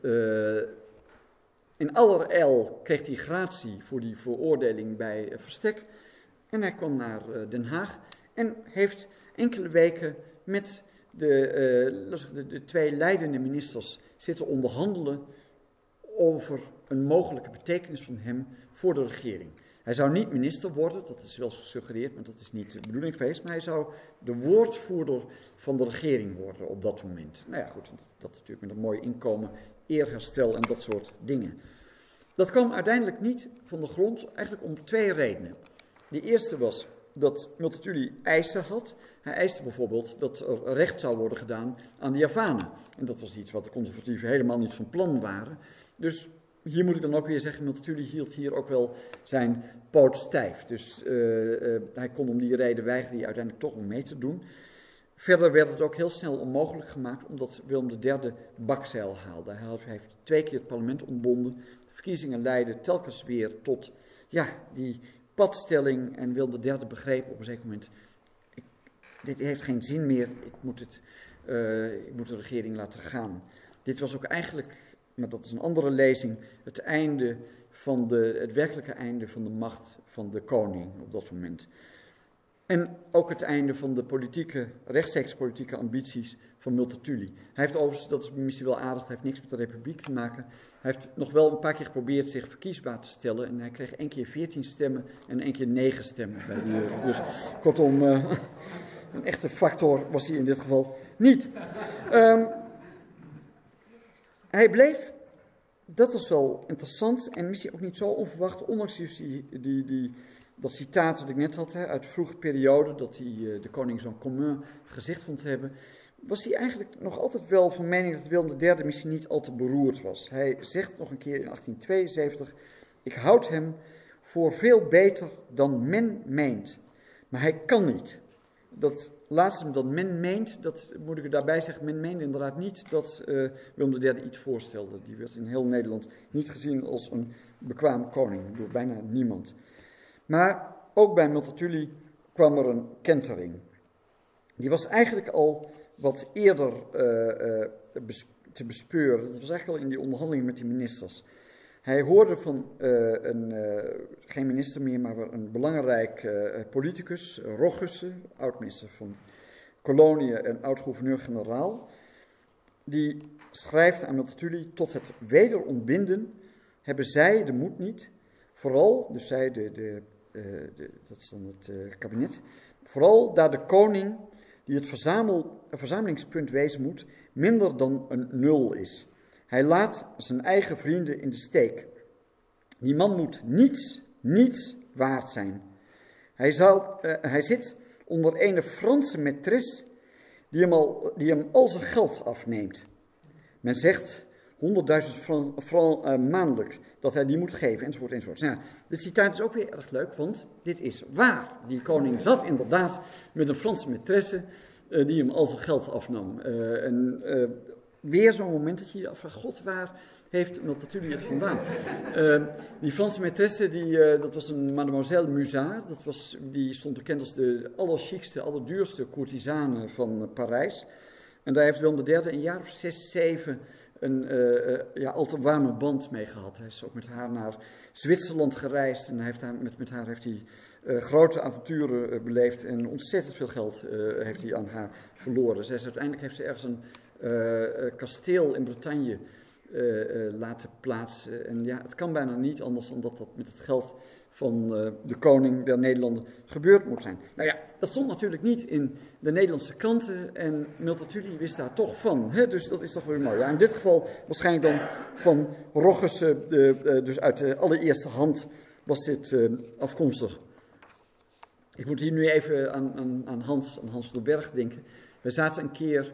In allerijl kreeg hij gratie voor die veroordeling bij verstek. En hij kwam naar Den Haag en heeft enkele weken met de twee leidende ministers zitten onderhandelen over een mogelijke betekenis van hem voor de regering. Hij zou niet minister worden, dat is wel gesuggereerd, maar dat is niet de bedoeling geweest. Maar hij zou de woordvoerder van de regering worden op dat moment. Nou ja, goed, dat natuurlijk met een mooi inkomen, eerherstel en dat soort dingen. Dat kwam uiteindelijk niet van de grond, eigenlijk om twee redenen. De eerste was dat Multatuli eisen had. Hij eiste bijvoorbeeld dat er recht zou worden gedaan aan de Javanen. En dat was iets wat de conservatieven helemaal niet van plan waren. Dus hier moet ik dan ook weer zeggen, Multatuli hield hier ook wel zijn poot stijf. Dus hij kon om die reden weigeren die uiteindelijk toch om mee te doen. Verder werd het ook heel snel onmogelijk gemaakt, omdat Willem III bakzeil haalde. Hij heeft 2 keer het parlement ontbonden. De verkiezingen leidden telkens weer tot die padstelling. En Willem III begreep op een zeker moment, dit heeft geen zin meer, ik moet de regering laten gaan. Dit was ook eigenlijk, maar dat is een andere lezing, het werkelijke einde van de macht van de koning op dat moment. En ook het einde van de rechtstreeks politieke ambities van Multatuli. Hij heeft overigens, dat is misschien wel aardig, hij heeft niks met de republiek te maken. Hij heeft nog wel een paar keer geprobeerd zich verkiesbaar te stellen. En hij kreeg 1 keer 14 stemmen en 1 keer 9 stemmen. Dus kortom, een echte factor was hij in dit geval niet. Hij bleef, dat was wel interessant en misschien ook niet zo onverwacht, ondanks dus dat citaat wat ik net had uit de vroege periode, dat hij de koning zo'n commun gezicht vond hebben, was hij eigenlijk nog altijd wel van mening dat Willem III misschien niet al te beroerd was. Hij zegt nog een keer in 1872, ik houd hem voor veel beter dan men meent, maar hij kan niet. Dat laatste dat men meent, dat moet ik er daarbij zeggen, men meende inderdaad niet dat Willem III iets voorstelde. Die werd in heel Nederland niet gezien als een bekwaam koning, door bijna niemand. Maar ook bij Multatuli kwam er een kentering. Die was eigenlijk al wat eerder te bespeuren. Dat was eigenlijk al in die onderhandelingen met die ministers. Hij hoorde van geen minister meer, maar een belangrijk politicus, Rochussen, oud-minister van Koloniën en oud-gouverneur-generaal. Die schrijft aan Multatuli: tot het wederontbinden hebben zij de moed niet, vooral, dus zij, dat is dan het kabinet, vooral daar de koning, die het verzamelingspunt wezen moet, minder dan een nul is. Hij laat zijn eigen vrienden in de steek. Die man moet niets waard zijn. Hij zit onder een Franse maîtresse die hem al zijn geld afneemt. Men zegt 100.000 francs maandelijk dat hij die moet geven, enzovoort, enzovoort. Nou, dit citaat is ook weer erg leuk, want dit is waar. Die koning zat inderdaad met een Franse maîtresse die hem al zijn geld afnam. Weer zo'n moment dat je je afvraagt: God, waar heeft Multatuli het vandaan? Die Franse maîtresse, dat was een mademoiselle Musard. Die stond bekend als de allerchicste, allerduurste courtisane van Parijs. En daar heeft Willem III een jaar of 6, 7 een al te warme band mee gehad. Hij is ook met haar naar Zwitserland gereisd en met haar heeft hij grote avonturen beleefd en ontzettend veel geld heeft hij aan haar verloren. Uiteindelijk heeft ze ergens een kasteel in Bretagne laten plaatsen. En ja, het kan bijna niet anders dan dat met het geld van de koning der Nederlanden gebeurd moet zijn. Nou ja, dat stond natuurlijk niet in de Nederlandse kranten en Multatuli wist daar toch van. Hè? Dus dat is toch weer mooi. Ja, in dit geval waarschijnlijk dan van Rochussen, dus uit de allereerste hand was dit afkomstig. Ik moet hier nu even aan Hans van den Berg denken. We zaten een keer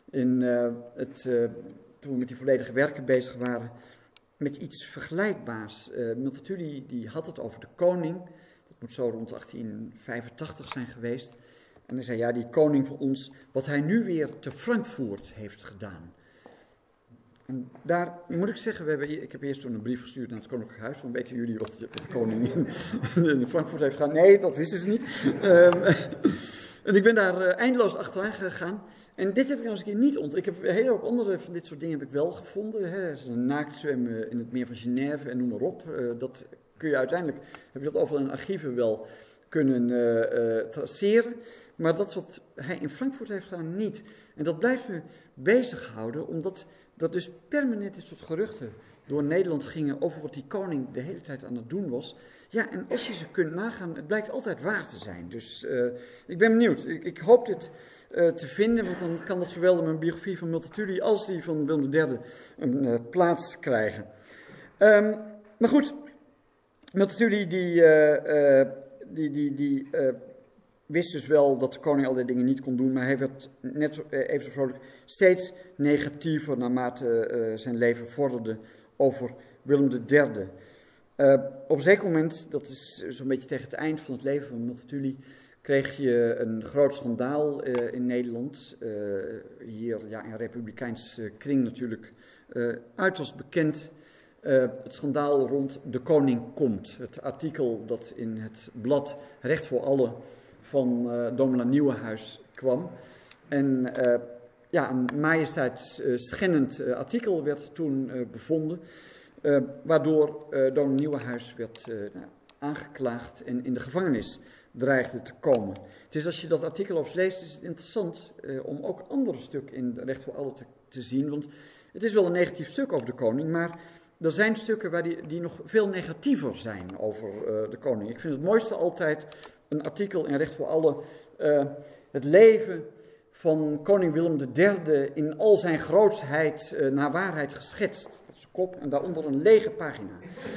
toen we met die volledige werken bezig waren, met iets vergelijkbaars. Multatuli die had het over de koning. Dat moet zo rond 1885 zijn geweest. En hij zei: ja, die koning van ons, wat hij nu weer te Frankfurt heeft gedaan. En daar moet ik zeggen, ik heb eerst toen een brief gestuurd naar het Koninklijk Huis, van weten jullie wat de koning in Frankfurt heeft gedaan? Nee, dat wisten ze niet. En ik ben daar eindeloos achteraan gegaan. En dit heb ik nog eens een keer niet ontdekt. Ik heb een hele hoop andere van dit soort dingen heb ik wel gevonden. Hè. Een naaktzwemmen in het meer van Genève en noem maar op. Dat kun je uiteindelijk, heb je dat overal in archieven wel kunnen traceren. Maar dat wat hij in Frankfurt heeft gedaan, niet. En dat blijft me bezighouden, omdat dat dus permanent dit soort geruchten door Nederland gingen over wat die koning de hele tijd aan het doen was. Ja, en als je ze kunt nagaan, het blijkt altijd waar te zijn. Dus ik ben benieuwd. Ik hoop dit te vinden, want dan kan dat zowel in mijn biografie van Multatuli als die van Willem III een plaats krijgen. Maar goed, Multatuli die wist dus wel dat de koning al die dingen niet kon doen, maar hij werd net even zo vrolijk steeds negatiever naarmate zijn leven vorderde over Willem III. Op een zeker moment, dat is zo'n beetje tegen het eind van het leven van Multatuli, kreeg je een groot schandaal in Nederland. Hier in republikeins kring natuurlijk uiterst bekend. Het schandaal rond De Koning Komt. Het artikel dat in het blad Recht voor Allen van Domela Nieuwenhuis kwam. En een majesteitsschennend artikel werd toen bevonden. Waardoor Domela Nieuwenhuis werd aangeklaagd en in de gevangenis dreigde te komen. Het is, als je dat artikel over leest, is het interessant om ook andere stukken in Recht voor Allen te zien. Want het is wel een negatief stuk over de koning, maar er zijn stukken waar die nog veel negatiever zijn over de koning. Ik vind het mooiste altijd een artikel in Recht voor Allen, het leven van koning Willem III in al zijn grootsheid naar waarheid geschetst. Dat is een kop en daaronder een lege pagina.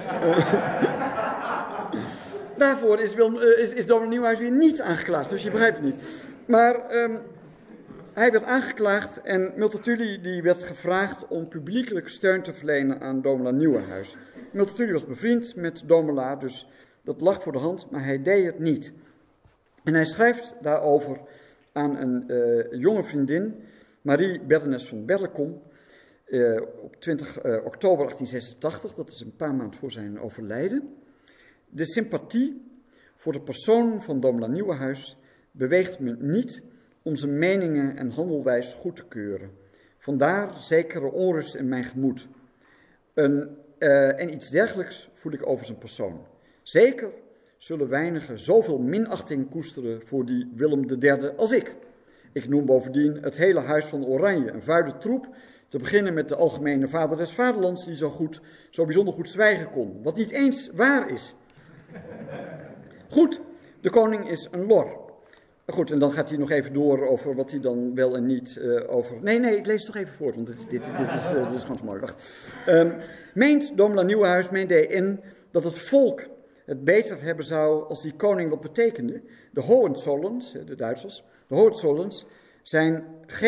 Daarvoor is Domela Nieuwenhuis weer niet aangeklaagd, dus je begrijpt het niet. Maar hij werd aangeklaagd en Multatuli die werd gevraagd om publiekelijk steun te verlenen aan Domela Nieuwenhuis. Multatuli was bevriend met Domela, dus dat lag voor de hand, maar hij deed het niet. En hij schrijft daarover aan een jonge vriendin, Marie Berdenes van Berlekom, op 20 oktober 1886, dat is een paar maanden voor zijn overlijden. De sympathie voor de persoon van Domela Nieuwenhuis beweegt me niet om zijn meningen en handelwijs goed te keuren. Vandaar zekere onrust in mijn gemoed. Een En iets dergelijks voel ik over zijn persoon. Zeker zullen weinigen zoveel minachting koesteren voor die Willem III als ik. Ik noem bovendien het hele Huis van Oranje een vuile troep, te beginnen met de algemene vader des vaderlands, die zo bijzonder goed zwijgen kon, wat niet eens waar is. Goed, de koning is een lor. Goed, en dan gaat hij nog even door over wat hij dan wel en niet over... Nee, ik lees het toch even voort, want dit is gewoon te mooi. Wacht. Meent Domela Nieuwenhuis, meent hij in dat het volk het beter hebben zou als die koning wat betekende? De Hohenzollerns, de Duitsers, de Hohenzollerns zijn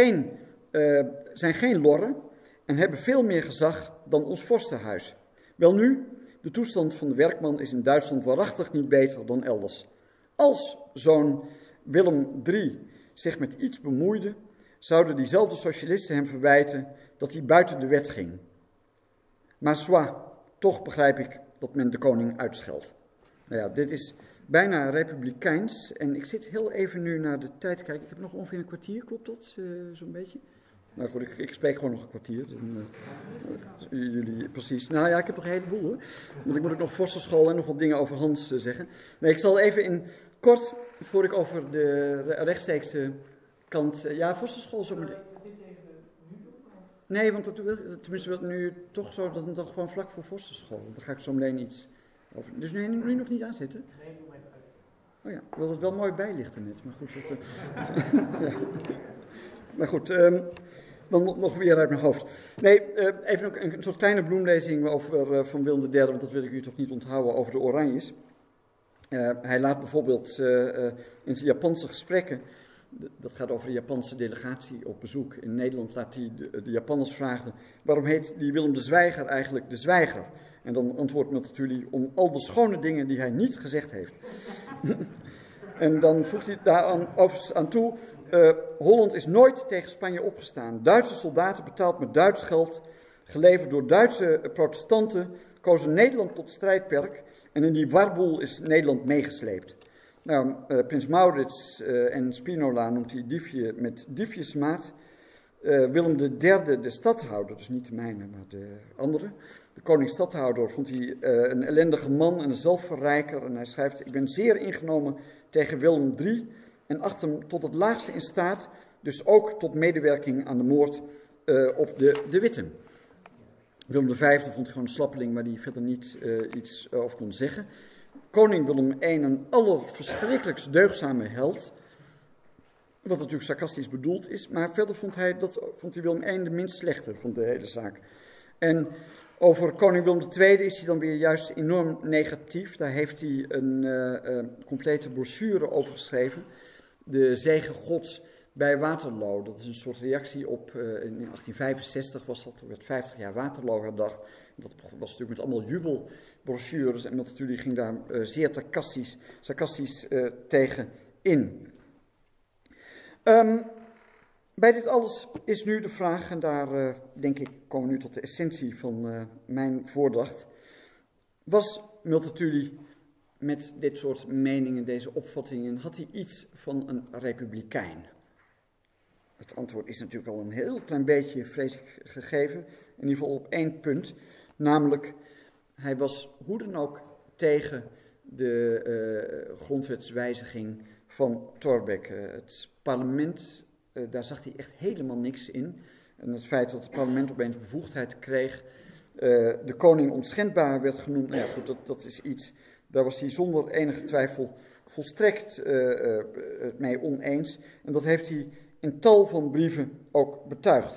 geen lorren en hebben veel meer gezag dan ons vorstenhuis. Welnu, de toestand van de werkman is in Duitsland waarachtig niet beter dan elders. Als zo'n Willem III zich met iets bemoeide, zouden diezelfde socialisten hem verwijten dat hij buiten de wet ging. Maar soit, toch begrijp ik dat men de koning uitscheldt. Nou ja, dit is bijna republikeins en ik zit heel even nu naar de tijd te kijken. Ik heb nog ongeveer een kwartier, klopt dat zo'n beetje? Nou goed, ik spreek gewoon nog een kwartier. Dan, jullie, precies. Nou ja, ik heb nog een heleboel hoor. Want ik moet ook nog vorstenschool en nog wat dingen over Hans zeggen. Nee, ik zal even in kort, voor ik over de rechtstreekse kant... ja, vorstenschool zo meteen. Nee, want dat tenminste wil nu toch zo, dat het dan gewoon vlak voor vorstenschool. Dan ga ik zo meteen iets over... Dus nu nog niet aanzetten?
Nee, doe maar even uit.
Oh ja, ik wil het wel mooi bijlichten net, maar goed. Ja. Maar goed, dan nog weer uit mijn hoofd. Nee, even ook een soort kleine bloemlezing over van Willem III, want dat wil ik u toch niet onthouden, over de Oranjes. Hij laat bijvoorbeeld in zijn Japanse gesprekken, dat gaat over de Japanse delegatie op bezoek in Nederland, laat hij de Japanners vragen, waarom heet die Willem de Zwijger eigenlijk de Zwijger? En dan antwoordt natuurlijk om al de schone dingen die hij niet gezegd heeft. En dan voegt hij daar aan toe, Holland is nooit tegen Spanje opgestaan. Duitse soldaten betaald met Duits geld, geleverd door Duitse protestanten, kozen Nederland tot strijdperk en in die warboel is Nederland meegesleept. Nou, Prins Maurits en Spinola noemt hij diefje met diefjesmaat. Willem III, de stadhouder, dus niet de mijne, maar de andere. De koning-stadhouder vond hij een ellendige man en een zelfverrijker. En hij schrijft, ik ben zeer ingenomen tegen Willem III en acht hem tot het laagste in staat, dus ook tot medewerking aan de moord op de Witten. Willem V vond hij gewoon een slappeling waar hij verder niet iets over kon zeggen. Koning Willem I, een allerverschrikkelijkst deugdzame held, wat natuurlijk sarcastisch bedoeld is, maar verder vond hij Willem I de minst slechte van de hele zaak. En over koning Willem II is hij dan weer juist enorm negatief. Daar heeft hij een complete brochure over geschreven. De zege Gods bij Waterloo. Dat is een soort reactie op, in 1865 was dat, er werd 50 jaar Waterloo herdacht. Dat was natuurlijk met allemaal jubelbrochures en natuurlijk ging daar zeer sarcastisch tegen in. Bij dit alles is nu de vraag, en daar denk ik komen we nu tot de essentie van mijn voordracht. Was Multatuli met dit soort meningen, deze opvattingen, had hij iets van een republikein? Het antwoord is natuurlijk al een heel klein beetje, vrees ik, gegeven. In ieder geval op één punt, namelijk hij was hoe dan ook tegen de grondwetswijziging van Thorbecke. Het parlement, daar zag hij echt helemaal niks in. En het feit dat het parlement opeens bevoegdheid kreeg, de koning onschendbaar werd genoemd, nou ja, goed, dat is iets, daar was hij zonder enige twijfel volstrekt mee oneens. En dat heeft hij in tal van brieven ook betuigd.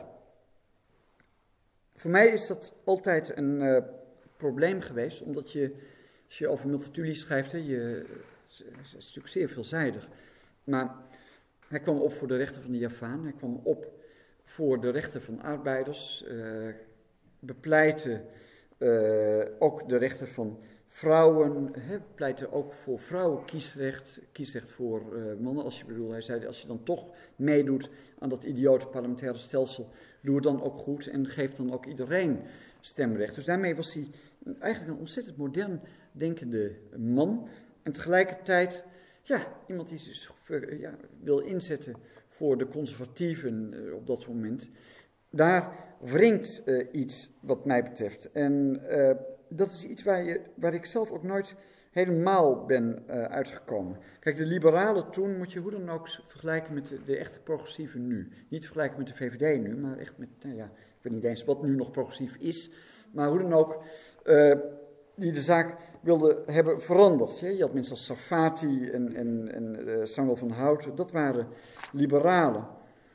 Voor mij is dat altijd een probleem geweest, omdat als je over Multatuli schrijft, het is natuurlijk zeer veelzijdig, maar hij kwam op voor de rechten van de Javaan, hij kwam op voor de rechten van arbeiders, bepleitte ook de rechten van vrouwen, pleitte ook voor vrouwenkiesrecht, kiesrecht voor mannen. Hij zei, als je dan toch meedoet aan dat idiote parlementaire stelsel, doe het dan ook goed en geef dan ook iedereen stemrecht. Dus daarmee was hij eigenlijk een ontzettend modern denkende man en tegelijkertijd iemand die zich wil inzetten voor de conservatieven op dat moment. daar wringt iets wat mij betreft. En dat is iets waar ik zelf ook nooit helemaal ben uitgekomen. Kijk, de liberalen toen moet je hoe dan ook vergelijken met de echte progressieven nu. Niet vergelijken met de VVD nu, maar echt met, nou ja, ik weet niet eens wat nu nog progressief is. Maar hoe dan ook, die de zaak wilden hebben veranderd. Je had mensen als Sarfati en Samuel van Houten, dat waren liberalen.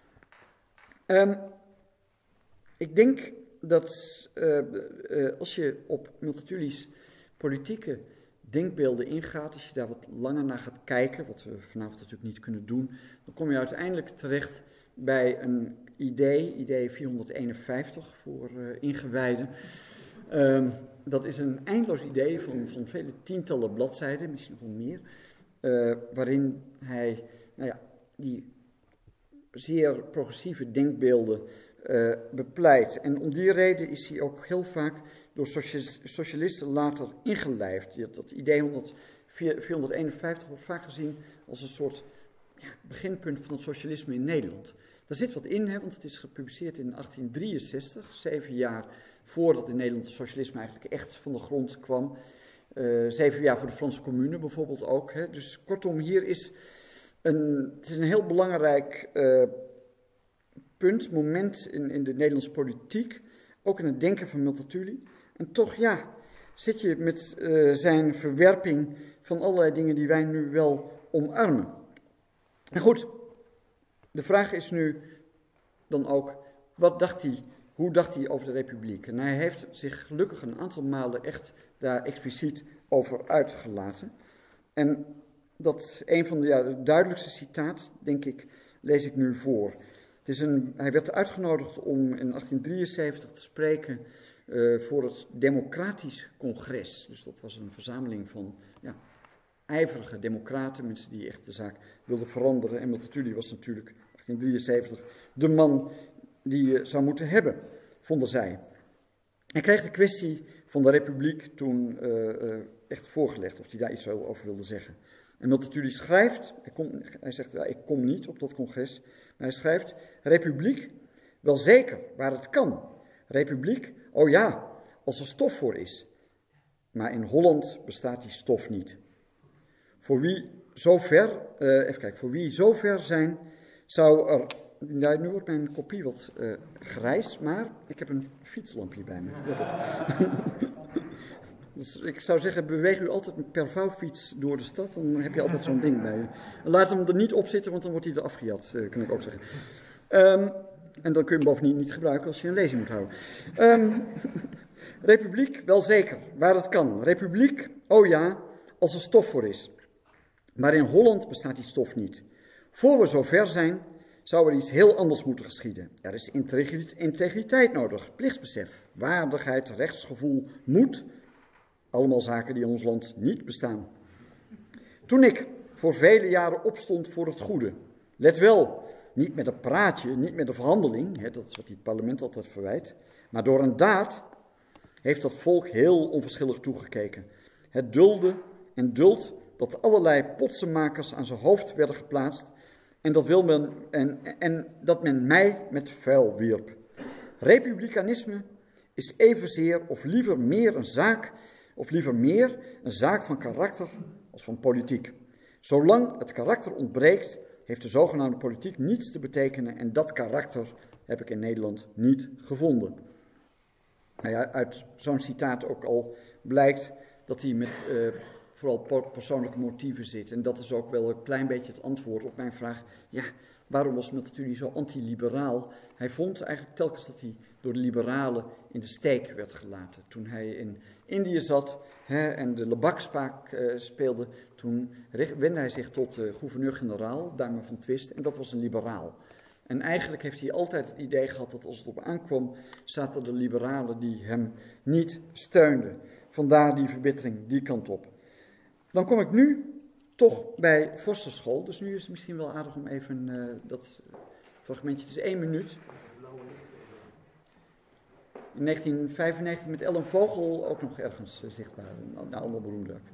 Ik denk dat als je op Multatuli's politieke denkbeelden ingaat, als je daar wat langer naar gaat kijken, wat we vanavond natuurlijk niet kunnen doen, dan kom je uiteindelijk terecht bij een idee 451 voor ingewijden. Dat is een eindeloos idee van vele tientallen bladzijden, misschien nog wel meer, waarin hij die zeer progressieve denkbeelden bepleit. En om die reden is hij ook heel vaak door socialisten later ingelijfd. Dat idee 451 wordt vaak gezien als een soort beginpunt van het socialisme in Nederland. Daar zit wat in, want het is gepubliceerd in 1863, 7 jaar voordat in Nederland het socialisme eigenlijk echt van de grond kwam. 7 jaar voor de Franse Commune bijvoorbeeld ook. Hè. Dus kortom, hier is het is een heel belangrijk moment in de Nederlandse politiek, ook in het denken van Multatuli. En toch, zit je met zijn verwerping van allerlei dingen die wij nu wel omarmen. En goed, de vraag is nu dan ook, hoe dacht hij over de republiek? En hij heeft zich gelukkig een aantal malen echt daar expliciet over uitgelaten. En dat is een van de duidelijkste citaat, denk ik, lees ik nu voor. Hij werd uitgenodigd om in 1873 te spreken voor het Democratisch Congres. Dus dat was een verzameling van ijverige democraten, mensen die echt de zaak wilden veranderen. En Multatuli was natuurlijk 1873 de man die je zou moeten hebben, vonden zij. Hij kreeg de kwestie van de republiek toen echt voorgelegd, of hij daar iets over wilde zeggen. En Multatuli schrijft, hij zegt, ik kom niet op dat congres, maar hij schrijft, republiek, wel zeker, waar het kan. Republiek, oh ja, als er stof voor is. Maar in Holland bestaat die stof niet. Voor wie zo ver zijn, zou er... Ja, nu wordt mijn kopie wat grijs, maar ik heb een fietslampje bij me. Dus ik zou zeggen, beweeg u altijd per vouwfiets door de stad, dan heb je altijd zo'n ding bij je. Laat hem er niet op zitten, want dan wordt hij er afgejat, kan ik ook zeggen. En dan kun je hem bovendien niet gebruiken als je een lezing moet houden. Republiek, wel zeker, waar het kan. Republiek, oh ja, als er stof voor is. Maar in Holland bestaat die stof niet. Voor we zover zijn, zou er iets heel anders moeten geschieden. Er is integriteit nodig, plichtsbesef, waardigheid, rechtsgevoel, moed. Allemaal zaken die in ons land niet bestaan. Toen ik voor vele jaren opstond voor het goede, let wel, niet met een praatje, niet met een verhandeling, dat is wat het parlement altijd verwijt, maar door een daad heeft dat volk heel onverschillig toegekeken. Het dulde en duldt dat allerlei potsenmakers aan zijn hoofd werden geplaatst en dat men mij met vuil wierp. Republikeinisme is evenzeer of liever meer een zaak van karakter als van politiek. Zolang het karakter ontbreekt, heeft de zogenaamde politiek niets te betekenen en dat karakter heb ik in Nederland niet gevonden. Nou ja, uit zo'n citaat ook al blijkt dat hij met vooral persoonlijke motieven zit. En dat is ook wel een klein beetje het antwoord op mijn vraag, waarom was Multatuli zo anti-liberaal? Hij vond eigenlijk telkens dat hij door de liberalen in de steek werd gelaten. Toen hij in Indië zat en de Lebakspraak speelde, toen wendde hij zich tot de gouverneur-generaal, Duimer van Twist, en dat was een liberaal. En eigenlijk heeft hij altijd het idee gehad dat als het op aankwam, zaten de liberalen die hem niet steunden. Vandaar die verbittering die kant op. Dan kom ik nu toch bij Vorsterschool, dus nu is het misschien wel aardig om even dat fragmentje, het is 1 minuut. In 1995 met Ellen Vogel ook nog ergens zichtbaar, een ander beroemde acteur.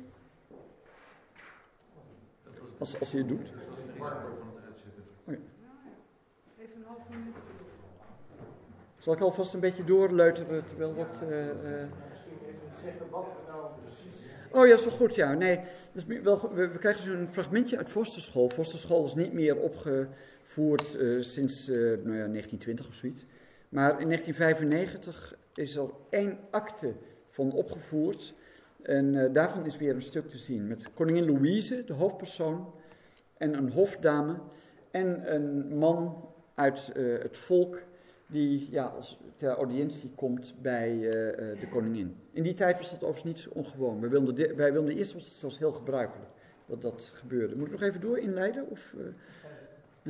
Als je het doet.
Even een half minuut.
Zal ik alvast een beetje doorleuteren terwijl wat...
Misschien even zeggen wat we nou precies...
Oh ja, dat is wel goed, ja. Nee, dat is wel, we krijgen dus een fragmentje uit Vorsterschool. Vorsterschool is niet meer opgevoerd sinds 1920 of zoiets. Maar in 1995 is er 1 akte van opgevoerd. En daarvan is weer een stuk te zien. Met koningin Louise, de hoofdpersoon, en een hofdame. En een man uit het volk die ter audiëntie komt bij de koningin. In die tijd was dat overigens niet zo ongewoon. Wij wilden eerst, was het zelfs heel gebruikelijk dat dat gebeurde. Moet ik nog even door inleiden? Of, ja.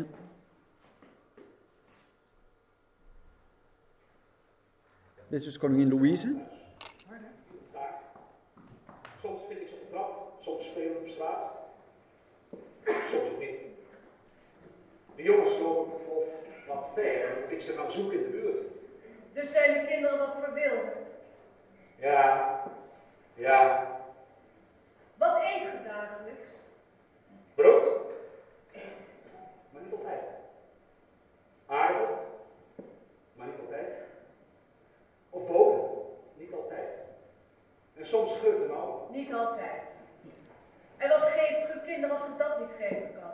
Dit is dus koningin Louise.
Soms vind ik ze op de trap, soms spelen op straat, soms ook niet. De jongens lopen of wat ver, moet ik ze dan zoeken in de buurt.
Dus zijn de kinderen wat verwilderd?
Ja.
Wat eet je dagelijks?
Brood, maar niet altijd. Aardappel, maar niet altijd. Of bonen, niet altijd. En soms schudden en al.
Niet altijd. En wat geeft je kinderen als je dat niet geven kan?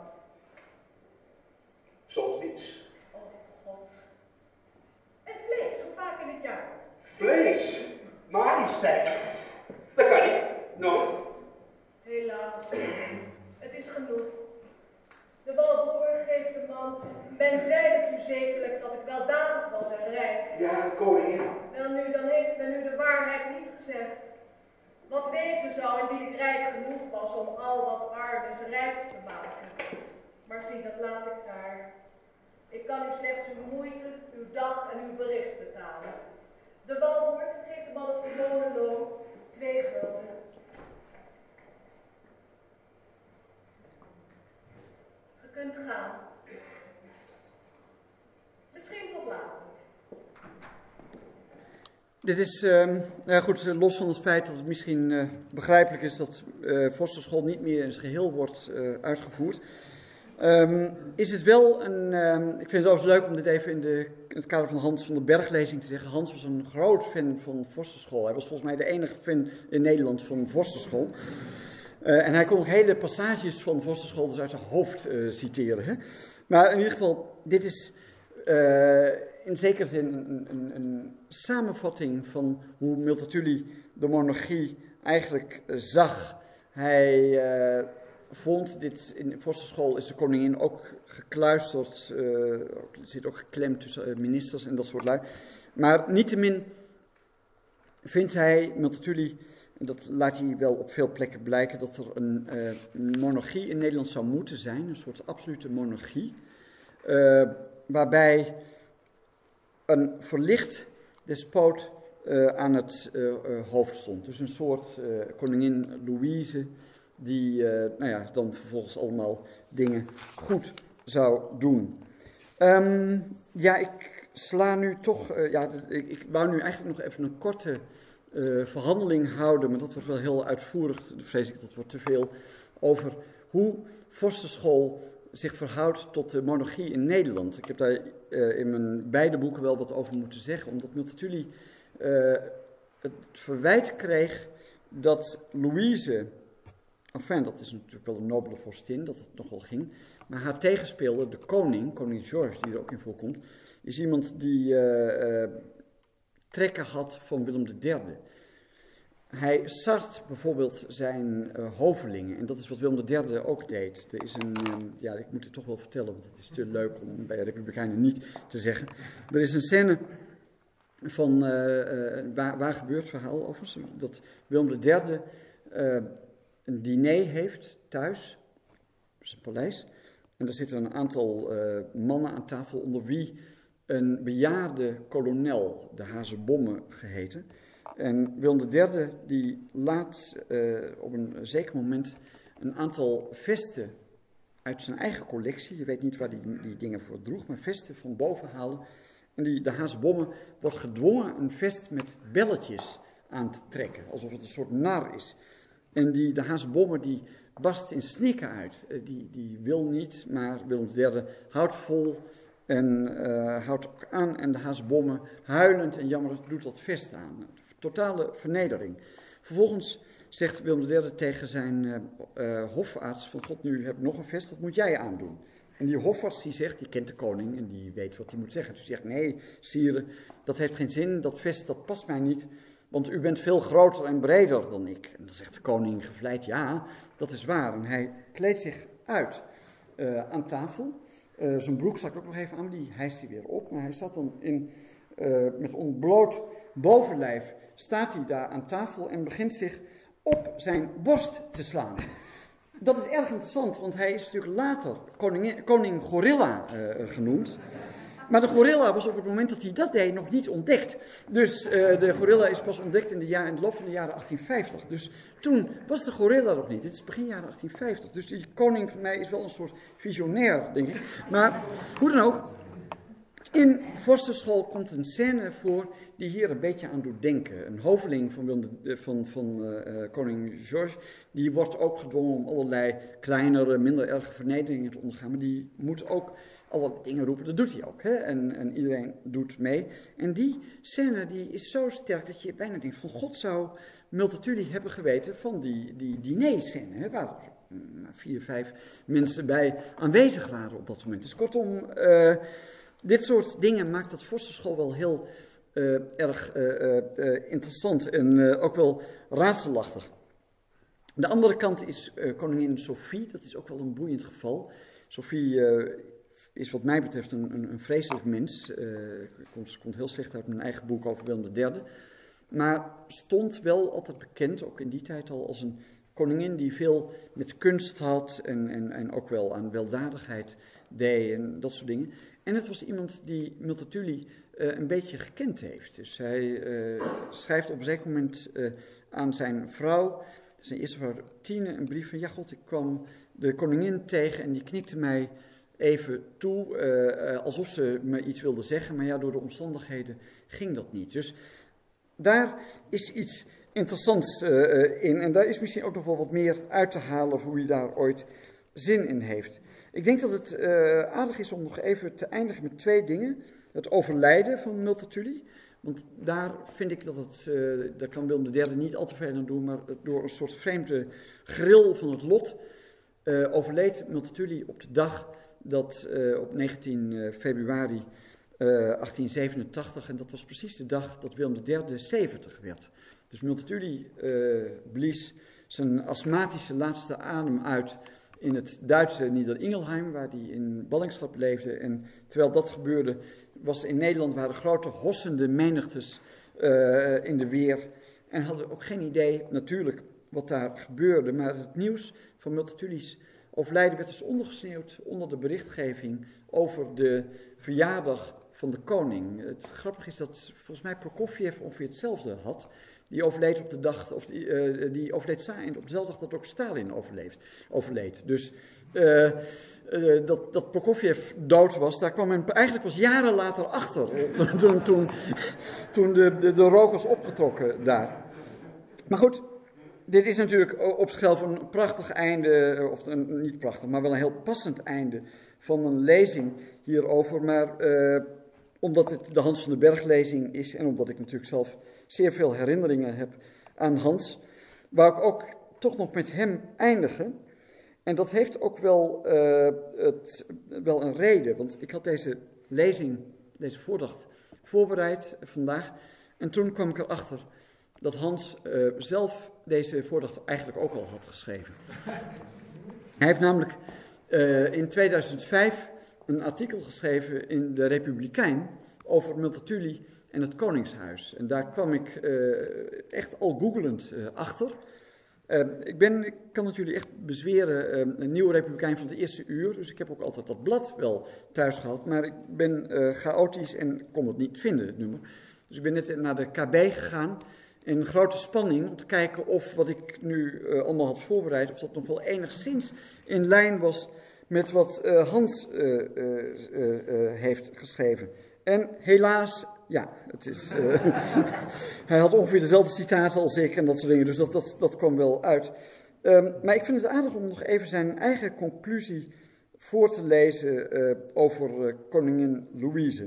Soms niets.
Oh God. En vlees, hoe vaak in het jaar?
Vlees, majesteit. Dat kan niet, nooit.
Helaas. Het is genoeg. De walboer geeft de man. Men zeide u zekerlijk dat ik weldadig was en rijk.
Ja, koningin.
Welnu, dan heeft men u de waarheid niet gezegd. Wat wezen zou indien ik rijk genoeg was om al wat arm is rijk te maken. Maar zie, dat laat ik daar. Ik kan u slechts uw moeite, uw dag en uw bericht betalen. De walboer geeft de man het gewone loon, 2 gulden. Je kunt gaan. Misschien tot later.
Dit is, goed, los van het feit dat het misschien begrijpelijk is dat Vorsterschool niet meer in zijn geheel wordt uitgevoerd, is het wel ik vind het overigens leuk om dit even in het kader van Hans van den Berg-lezing te zeggen. Hans was een groot fan van Vorsterschool. Hij was volgens mij de enige fan in Nederland van Vorsterschool. En hij kon ook hele passages van Vorsterschool dus uit zijn hoofd citeren. Hè? Maar in ieder geval, dit is in zekere zin een samenvatting van hoe Multatuli de monarchie eigenlijk zag. Hij vond dit, in Vorsterschool is de koningin ook gekluisterd, zit ook geklemd tussen ministers en dat soort lui. Maar niettemin vindt hij, Multatuli, en dat laat hij wel op veel plekken blijken, dat er een monarchie in Nederland zou moeten zijn, een soort absolute monarchie, waarbij een verlicht despoot aan het hoofd stond. Dus een soort koningin Louise die dan vervolgens allemaal dingen goed zou doen. Ik sla nu toch, ik wou nu eigenlijk nog even een korte verhandeling houden, maar dat wordt wel heel uitvoerig, vrees ik, dat wordt te veel, over hoe Vorsterschool zich verhoudt tot de monarchie in Nederland. Ik heb daar in mijn beide boeken wel wat over moeten zeggen, omdat Multatuli het verwijt kreeg dat Louise, enfin, dat is natuurlijk wel een nobele vorstin, dat het nog wel ging, maar haar tegenspeler, de koning George, die er ook in voorkomt, is iemand die trekken had van Willem III. Hij sart bijvoorbeeld zijn hovelingen, en dat is wat Willem III ook deed. Er is ik moet het toch wel vertellen, want het is te leuk om bij Republikeinen niet te zeggen. Er is een scène van waar gebeurt verhaal overigens, dat Willem III een diner heeft thuis, op zijn paleis, en daar zitten een aantal mannen aan tafel, onder wie een bejaarde kolonel, de Hazebomme geheten. En Willem III die laat op een zeker moment een aantal vesten uit zijn eigen collectie, je weet niet waar die dingen voor droeg, maar vesten van boven halen. En de Hazebomme wordt gedwongen een vest met belletjes aan te trekken, alsof het een soort nar is. En de Hazebomme die barst in snikken uit. Die wil niet, maar Willem III houdt vol En houdt ook aan en de haasbommen, huilend en jammerend, doet dat vest aan. Totale vernedering. Vervolgens zegt Willem III tegen zijn hofarts van God, nu heb ik nog een vest, dat moet jij aandoen. En die hofarts die zegt, die kent de koning en die weet wat hij moet zeggen. Dus hij zegt, nee, sire, dat heeft geen zin, dat vest dat past mij niet, want u bent veel groter en breder dan ik. En dan zegt de koning gevleid, ja, dat is waar. En hij kleedt zich uit aan tafel. Zijn broek zag ik ook nog even aan, die hijst hij weer op. Maar hij staat dan met ontbloot bovenlijf, staat hij daar aan tafel en begint zich op zijn borst te slaan. Dat is erg interessant, want hij is natuurlijk later koning Gorilla genoemd. Maar de gorilla was op het moment dat hij dat deed nog niet ontdekt. Dus de gorilla is pas ontdekt in het loop van de jaren 1850. Dus toen was de gorilla nog niet. Dit is begin jaren 1850. Dus die koning van mij is wel een soort visionair, denk ik. Maar hoe dan ook, in Vorstenschool komt een scène voor die hier een beetje aan doet denken. Een hoveling van koning George, die wordt ook gedwongen om allerlei kleinere, minder erge vernederingen te ondergaan. Maar die moet ook allerlei dingen roepen, dat doet hij ook. Hè? En iedereen doet mee. En die scène die is zo sterk dat je bijna denkt van God zou Multatuli hebben geweten van die diner-scène. Hè? Waar 4, 5 mensen bij aanwezig waren op dat moment. Dus kortom, dit soort dingen maakt dat Vorstenschool wel heel erg interessant en ook wel raadselachtig. De andere kant is koningin Sophie, dat is ook wel een boeiend geval. Sophie is wat mij betreft een vreselijk mens. Komt heel slecht uit mijn eigen boek over Willem III. Maar stond wel altijd bekend, ook in die tijd al, als een koningin die veel met kunst had en ook wel aan weldadigheid deed en dat soort dingen. En het was iemand die Multatuli een beetje gekend heeft. Dus hij schrijft op een zeker moment aan zijn vrouw, zijn eerste vrouw Tine, een brief van, ja God, ik kwam de koningin tegen en die knikte mij even toe, alsof ze me iets wilde zeggen, maar ja, door de omstandigheden ging dat niet. Dus daar is iets interessants in en daar is misschien ook nog wel wat meer uit te halen voor wie daar ooit zin in heeft. Ik denk dat het aardig is om nog even te eindigen met 2 dingen. Het overlijden van Multatuli, want daar vind ik dat daar kan Willem III niet al te veel aan doen, maar door een soort vreemde gril van het lot overleed Multatuli op de dag dat op 19 februari 1887, en dat was precies de dag dat Willem III 70 werd. Dus Multatuli blies zijn astmatische laatste adem uit in het Duitse Nieder-Ingelheim, waar hij in ballingschap leefde. En terwijl dat gebeurde, was in Nederland waren grote hossende menigtes in de weer. En hadden ook geen idee natuurlijk wat daar gebeurde. Maar het nieuws van Multatuli's overlijden werd dus ondergesneeuwd onder de berichtgeving over de verjaardag van de koning. Het grappige is dat volgens mij Prokofjev ongeveer hetzelfde had. Die overleed op de dag, of die overleed op dezelfde dag dat ook Stalin overleed. Dus dat Prokofjev dood was, daar kwam men eigenlijk pas jaren later achter. Toen de rook was opgetrokken daar. Maar goed, dit is natuurlijk op zichzelf een prachtig einde, of niet prachtig, maar wel een heel passend einde van een lezing hierover. Maar omdat het de Hans van den Berg lezing is en omdat ik natuurlijk zelf zeer veel herinneringen heb aan Hans, wou ik ook toch nog met hem eindigen. En dat heeft ook wel een reden, want ik had deze lezing, deze voordracht voorbereid vandaag. En toen kwam ik erachter dat Hans zelf deze voordracht eigenlijk ook al had geschreven. Hij heeft namelijk in 2005 een artikel geschreven in de Republikein over Multatuli en het Koningshuis. En daar kwam ik echt al googelend achter. Ik kan het jullie echt bezweren, een nieuwe Republikein van het eerste uur, dus ik heb ook altijd dat blad wel thuis gehad, maar ik ben chaotisch en kon het niet vinden, het nummer. Dus ik ben net naar de KB gegaan in grote spanning om te kijken of wat ik nu allemaal had voorbereid, of dat nog wel enigszins in lijn was met wat Hans heeft geschreven. En helaas, ja, het is, hij had ongeveer dezelfde citaten als ik en dat soort dingen, dus dat kwam wel uit. Maar ik vind het aardig om nog even zijn eigen conclusie voor te lezen over koningin Louise.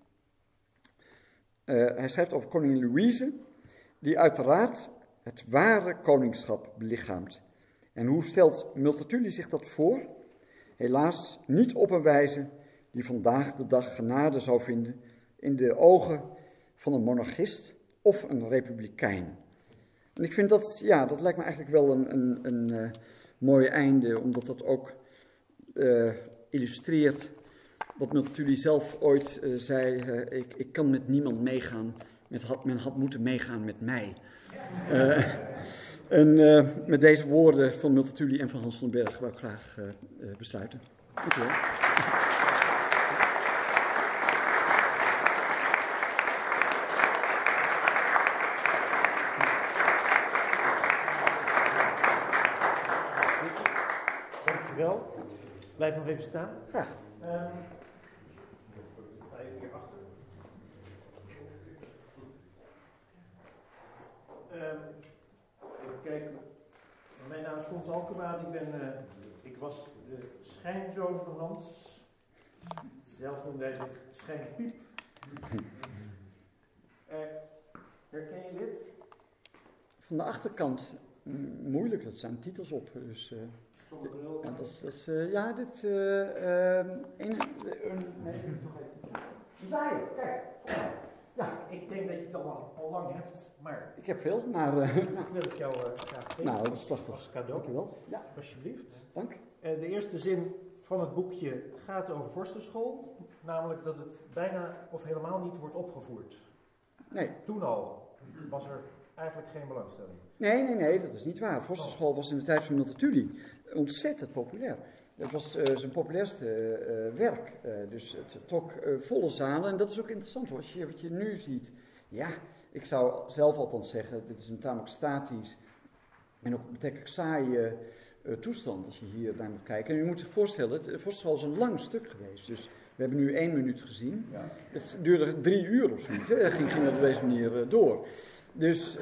Hij schrijft over koningin Louise, die uiteraard het ware koningschap belichaamt. En hoe stelt Multatuli zich dat voor? Helaas niet op een wijze die vandaag de dag genade zou vinden in de ogen van een monarchist of een republikein. En ik vind dat, ja, dat lijkt me eigenlijk wel een mooi einde, omdat dat ook illustreert wat Multatuli zelf ooit zei. Ik kan met niemand meegaan, men had moeten meegaan met mij. En met deze woorden van Multatuli en van Hans van den Berg wil ik graag besluiten. Dank u wel.
Dankjewel. Blijf nog even staan.
Graag.
Even hierachter. Even kijken. Mijn naam is Fons Alkema. Ik was de schijnzoon van Hans. Zelf noemde hij zich Schijnpiep. Herken je dit?
Van de achterkant moeilijk, dat zijn titels op. Dus,
Zonder bril.
ja, ja, dit... nee, toch even. Zaai, kijk. Ja,
Ik denk dat je het al lang hebt, maar
ik heb veel, maar...
ik wil het jou graag geven.
nou, dat is prachtig.
Als cadeau.
Dankjewel. Ja,
Alsjeblieft.
dank.
De eerste zin van het boekje gaat over vorstenschool, namelijk dat het bijna of helemaal niet wordt opgevoerd.
Nee.
Toen al was er eigenlijk geen belangstelling.
Nee, dat is niet waar. Vorstenschool was in de tijd van Multatuli ontzettend populair. Het was zijn populairste werk. Dus het trok volle zalen. En dat is ook interessant hoor, wat je nu ziet. Ja, ik zou zelf althans zeggen, dit is een tamelijk statisch en ook betrekkelijk saaie toestand als je hier naar moet kijken. En je moet zich voorstellen, het vorstenschool is een lang stuk geweest. Dus we hebben nu 1 minuut gezien. Ja. Het duurde 3 uur of zoiets. Dat ging dat op deze manier door. Dus,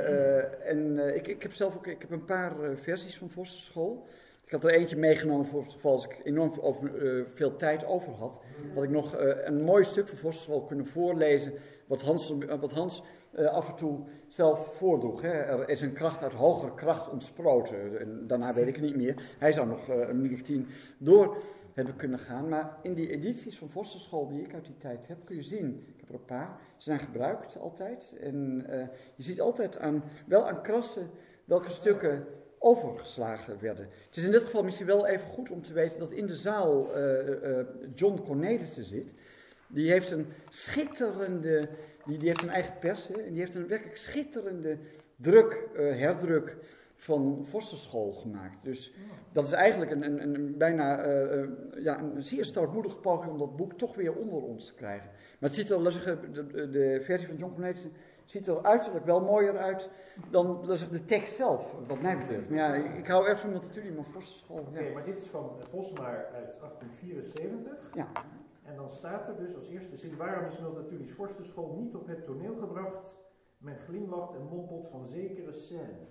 ik heb zelf ook een paar versies van vorstenschool. Ik had er eentje meegenomen voor het geval als ik enorm veel tijd over had. Had ik nog een mooi stuk van vorstenschool kunnen voorlezen, wat Hans af en toe zelf voordroeg. Hè. Er is een kracht uit hogere kracht ontsproten. En daarna weet ik het niet meer. Hij zou nog een minuut of 10 door hebben kunnen gaan. Maar in die edities van vorstenschool die ik uit die tijd heb, kun je zien, ik heb er een paar, ze zijn gebruikt altijd. En je ziet altijd wel aan krassen welke stukken overgeslagen werden. Het is in dit geval misschien wel even goed om te weten dat in de zaal John Cornelissen zit. Die heeft een schitterende, die heeft een eigen pers, hè, en die heeft een werkelijk schitterende herdruk van vorstenschool gemaakt. Dus dat is eigenlijk een bijna een zeer stoutmoedige poging om dat boek toch weer onder ons te krijgen. Maar het ziet er, de versie van John Cornelissen ziet er uiterlijk wel mooier uit dan de tekst zelf, wat mij betreft. Maar ja, ik hou erg van Multatuli, maar vorstenschool.
Oké, maar dit is van Vosmaar uit 1874.
Ja.
En dan staat er dus als eerste zin: waarom is Multatuli's vorstenschool niet op het toneel gebracht? Men glimlacht en mompelt van zekere scène.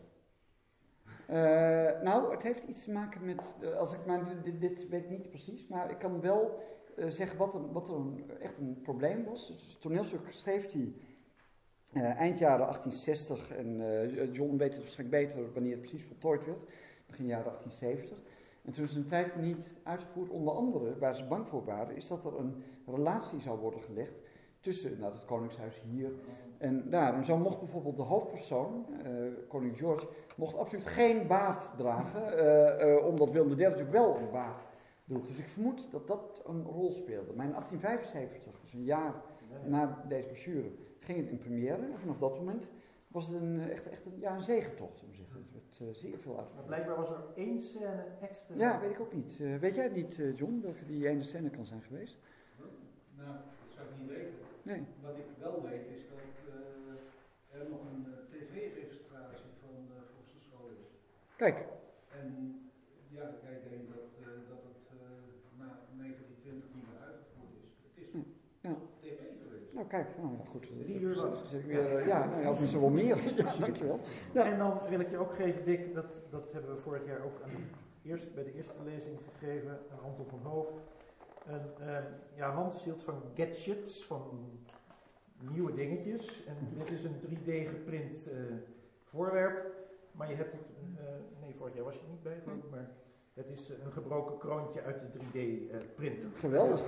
Nou, het heeft iets te maken met, dit weet ik niet precies, maar ik kan wel zeggen wat echt een probleem was. Dus het toneelstuk schreef hij eind jaren 1860 en John weet het waarschijnlijk beter wanneer het precies voltooid werd, begin jaren 1870. En toen is een tijd niet uitgevoerd, onder andere, waar ze bang voor waren, is dat er een relatie zou worden gelegd tussen het koningshuis hier en daar. En zo mocht bijvoorbeeld de hoofdpersoon, koning George, mocht absoluut geen baard dragen, omdat Willem III natuurlijk wel een baard droeg. Dus ik vermoed dat dat een rol speelde. Maar in 1875, dus een jaar na deze brochure, ging het in première. En vanaf dat moment was het echt een zegentocht, zou ik zeggen. Het werd zeer veel uit.
Maar blijkbaar was er 1 scène extra.
Ja, weet ik ook niet. Weet jij het niet, John, welke die ene scène kan zijn geweest?
Nou, dat zou ik niet weten.
Nee.
Wat ik wel weet is dat er nog een tv-registratie van vorstenschool is.
Kijk.
En ja, ik denk dat het na 1920 niet meer uitgevoerd is. Het is tv geweest.
Nou kijk, goed.
3 uur lang.
Ook misschien wel meer. Ja, dankjewel. Ja.
En dan wil ik je ook geven, Dick, dat hebben we vorig jaar ook aan bij de eerste lezing gegeven aan Anton van Hoof. En Hans hield van gadgets, van nieuwe dingetjes. En dit is een 3D geprint voorwerp. Maar je hebt het, nee, vorig jaar was je niet bij, geloof ik, maar het is een gebroken kroontje uit de 3D-printer.
Geweldig.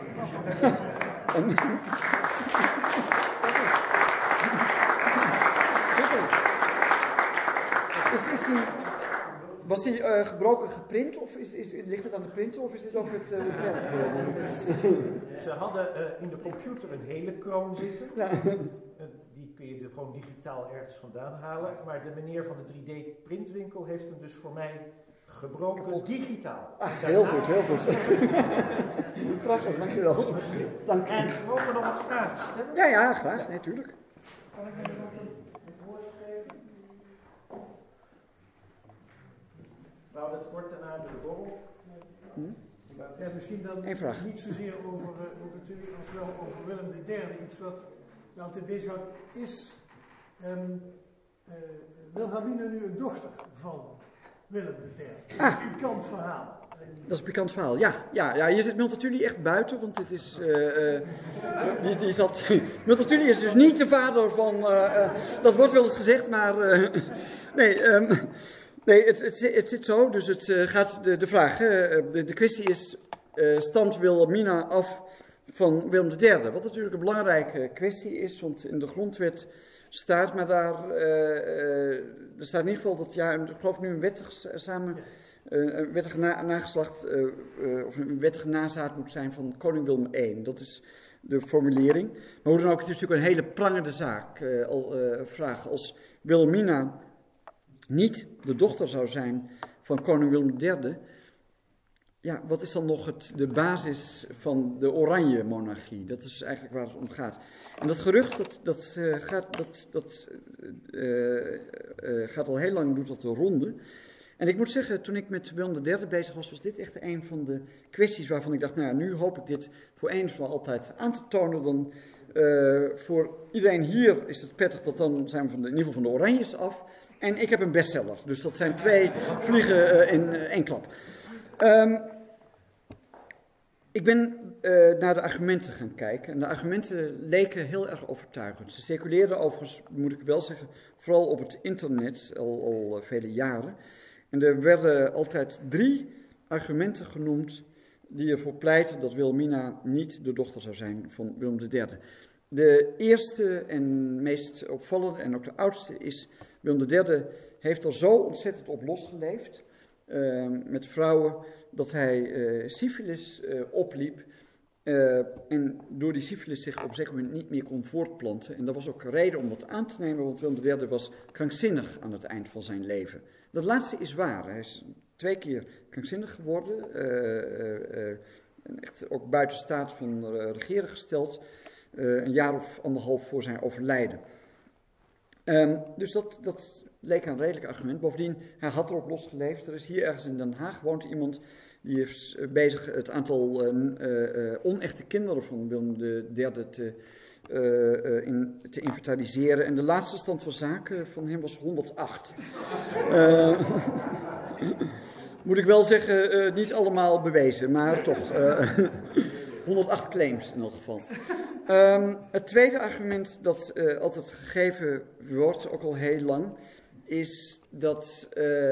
Was die gebroken geprint of ligt het aan de printer of is dit ook het werk?
Ze hadden in de computer een hele kroon zitten.
Ja.
Die kun je er gewoon digitaal ergens vandaan halen. Maar de meneer van de 3D-printwinkel heeft hem dus voor mij gebroken digitaal.
Heel goed, heel goed. Prachtig, dankjewel. Dank
En mogen we nog wat vragen stellen?
Ja, graag. Nee, tuurlijk.
Kan ik jullie nog het woord geven? Nou, dat kort daarna de borrel.
Ja, misschien dan
Eén vraag.
niet zozeer over natuurlijk als wel over Willem III. Iets wat me altijd bezighoudt. Is Wilhelmina nu een dochter van Willem III? Pikant verhaal.
Dat is een pikant verhaal. Ja, hier zit Multatuli echt buiten, want dit is... Multatuli is dus niet de vader van... dat wordt wel eens gezegd, maar... Nee, het zit zo, dus het gaat de vraag. De kwestie is, stamt Wilhelmina af van Willem III? Wat natuurlijk een belangrijke kwestie is, want in de grondwet staat, maar daar er staat in ieder geval dat, ik geloof nu een wettige nageslacht, of een wettige nazaat moet zijn van koning Willem I. Dat is de formulering. Maar hoe dan ook, het is natuurlijk een hele prangende zaak, vraag. Als Wilhelmina niet de dochter zou zijn van koning Willem III, ja, wat is dan nog de basis van de oranje monarchie? Dat is eigenlijk waar het om gaat. En dat gerucht, dat gaat al heel lang, doet dat de ronde. En ik moet zeggen, toen ik met Willem III bezig was dit echt een van de kwesties waarvan ik dacht, nou ja, nu hoop ik dit voor eens voor altijd aan te tonen. Dan voor iedereen hier is het prettig, dat dan zijn we in ieder geval van de oranjes af. En ik heb een bestseller, dus dat zijn 2 vliegen in 1 klap. Ik ben naar de argumenten gaan kijken en de argumenten leken heel erg overtuigend. Ze circuleerden overigens, moet ik wel zeggen, vooral op het internet al vele jaren. En er werden altijd 3 argumenten genoemd die ervoor pleiten dat Wilhelmina niet de dochter zou zijn van Willem III. De eerste en meest opvallende en ook de oudste is, Willem III heeft er zo ontzettend op losgeleefd met vrouwen dat hij syfilis opliep en door die syfilis zich op een zeker moment niet meer kon voortplanten. En dat was ook een reden om dat aan te nemen, want Willem III was krankzinnig aan het eind van zijn leven. Dat laatste is waar. Hij is 2 keer krankzinnig geworden, en echt ook buiten staat van regeren gesteld, een jaar of 1,5 voor zijn overlijden. Dus dat leek een redelijk argument. Bovendien, hij had erop losgeleefd. Er is hier ergens in Den Haag woont iemand die is bezig het aantal onechte kinderen van Willem III te inventariseren. En de laatste stand van zaken van hem was 108. Moet ik wel zeggen, niet allemaal bewezen, maar toch 108 claims in elk geval. Het tweede argument dat altijd gegeven wordt, ook al heel lang, is dat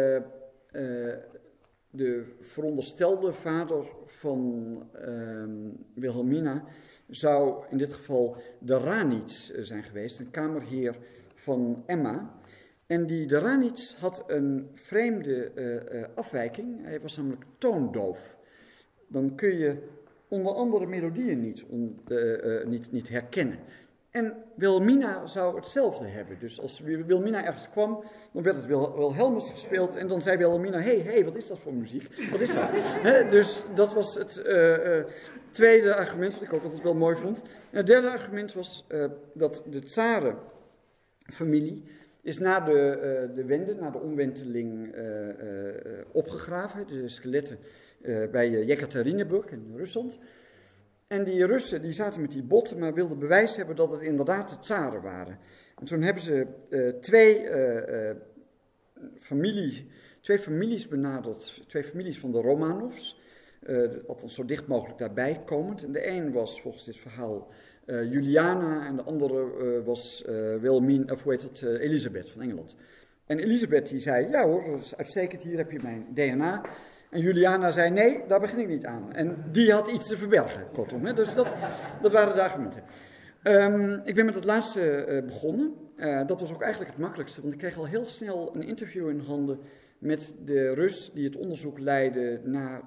de veronderstelde vader van Wilhelmina zou in dit geval de Ranitz zijn geweest, een kamerheer van Emma. En die de Ranitz had een vreemde afwijking, hij was namelijk toondoof. Dan kun je onder andere melodieën niet herkennen. En Wilhelmina zou hetzelfde hebben. Dus als Wilhelmina ergens kwam, dan werd het Wilhelmus gespeeld. En dan zei Wilhelmina, hey, wat is dat voor muziek? Wat is dat? Dus dat was het tweede argument, wat ik ook altijd wel mooi vond. En het derde argument was dat de tsarenfamilie is na de wende, na de omwenteling opgegraven. De skeletten bij Jekaterinburg in Rusland. En die Russen die zaten met die botten, maar wilden bewijs hebben dat het inderdaad de tsaren waren. En toen hebben ze 2 twee families benaderd, twee families van de Romanovs, althans zo dicht mogelijk daarbij komend. En de een was volgens dit verhaal Juliana en de andere was Elisabeth van Engeland. En Elisabeth die zei, ja hoor, dat is uitstekend, hier heb je mijn DNA. En Juliana zei, nee, daar begin ik niet aan. En die had iets te verbergen, kortom. Hè? Dus dat waren de argumenten. Ik ben met het laatste begonnen. Dat was ook eigenlijk het makkelijkste, want ik kreeg al heel snel een interview in handen met de Rus die het onderzoek leidde naar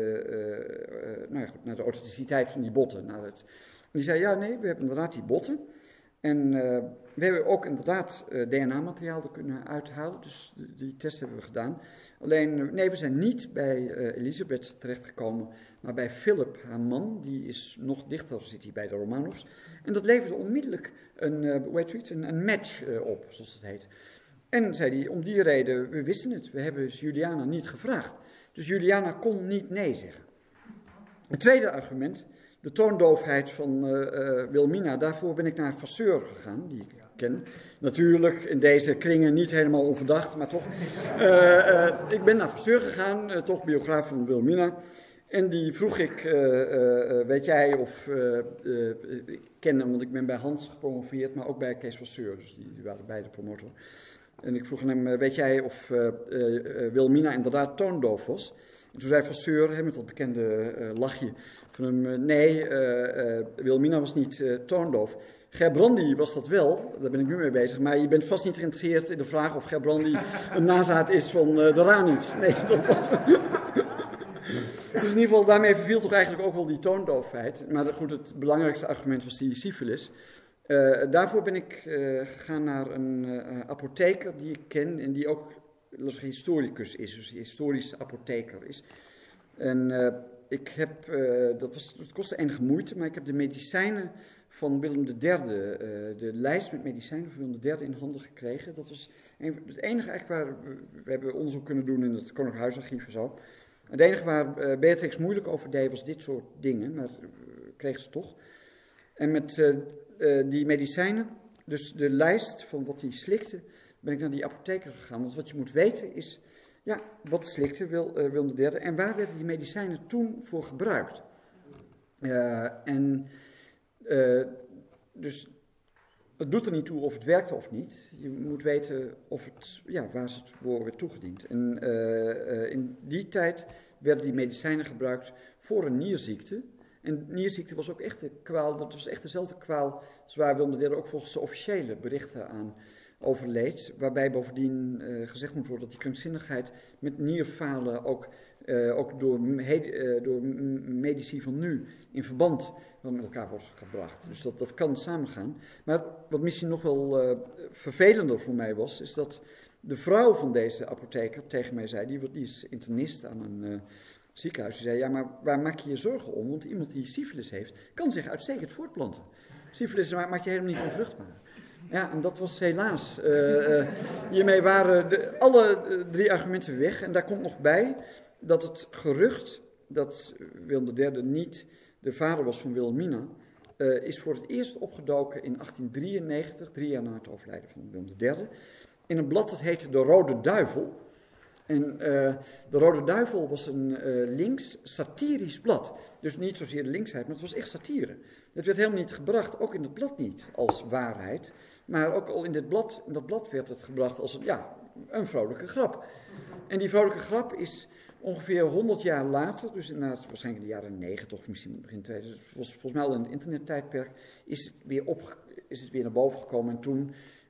de authenticiteit van die botten. Die zei, ja nee, we hebben inderdaad die botten. En we hebben ook inderdaad DNA-materiaal er kunnen uithalen, dus die test hebben we gedaan. Alleen, nee, we zijn niet bij Elisabeth terechtgekomen, maar bij Philip, haar man. Die is nog dichter, zit hij bij de Romanovs. En dat leverde onmiddellijk een match op, zoals het heet. En zei hij, om die reden, we wisten het, we hebben Juliana niet gevraagd. Dus Juliana kon niet nee zeggen. Het tweede argument, de toondoofheid van Wilmina, daarvoor ben ik naar Vasseur gegaan, die ik ken. Natuurlijk in deze kringen niet helemaal onverdacht, maar toch. Ik ben naar Vasseur gegaan, toch biograaf van Wilmina. En die vroeg ik, weet jij of, ik ken hem, want ik ben bij Hans gepromoveerd, maar ook bij Kees Vasseur, dus die waren beide promotor. En ik vroeg hem, weet jij of Wilmina inderdaad toondoof was? En toen zei Vasseur, met dat bekende lachje van hem, nee, Wilmina was niet toondoof. Gerbrandy was dat wel, daar ben ik nu mee bezig, maar je bent vast niet geïnteresseerd in de vraag of Gerbrandy een nazaat is van de Ranits. Nee, dat was... Dus in ieder geval, daarmee verviel toch eigenlijk ook wel die toondoofheid. Maar goed, het belangrijkste argument was die syfilis. Daarvoor ben ik gegaan naar een apotheker die ik ken en die ook historicus is, dus historisch apotheker is. En dat kostte enige moeite, maar ik heb de medicijnen van Willem III, de lijst met medicijnen van Willem III in handen gekregen. Dat was het enige eigenlijk waar we hebben onderzoek kunnen doen in het Koninklijk Huisarchief en zo. Het enige waar Beatrix moeilijk over deed was dit soort dingen, maar kreeg ze toch. En met die medicijnen, dus de lijst van wat hij slikte, ben ik naar die apotheker gegaan. Want wat je moet weten is, ja, wat slikte Willem III en waar werden die medicijnen toen voor gebruikt? Dus het doet er niet toe of het werkte of niet. Je moet weten of waar ze het voor werd toegediend. En in die tijd werden die medicijnen gebruikt voor een nierziekte. En nierziekte was ook echt de kwaal, dat was echt dezelfde kwaal als waar Willem III ook volgens de officiële berichten aan overleed. Waarbij bovendien gezegd moet worden dat die krankzinnigheid met nierfalen ook door medici van nu in verband met elkaar wordt gebracht. Dus dat kan samengaan. Maar wat misschien nog wel vervelender voor mij was, is dat de vrouw van deze apotheker tegen mij zei, die is internist aan een ziekenhuis, die zei, ja, maar waar maak je je zorgen om? Want iemand die syfilis heeft, kan zich uitstekend voortplanten. Syfilis maakt je helemaal niet onvruchtbaar. Ja, en dat was helaas. Hiermee waren alle drie argumenten weg. En daar komt nog bij dat het gerucht dat Willem III niet de vader was van Wilhelmina, is voor het eerst opgedoken in 1893, 3 jaar na het overlijden van Willem III, in een blad dat heette De Rode Duivel. En De Rode Duivel was een links satirisch blad. Dus niet zozeer de linksheid, maar het was echt satire. Het werd helemaal niet gebracht, ook in het blad niet, als waarheid. Maar ook al in dat blad werd het gebracht als een vrolijke grap. En die vrolijke grap is ongeveer 100 jaar later, dus waarschijnlijk in de jaren 90 of misschien begin 2000, volgens mij al in het internettijdperk, is het weer naar boven gekomen. En toen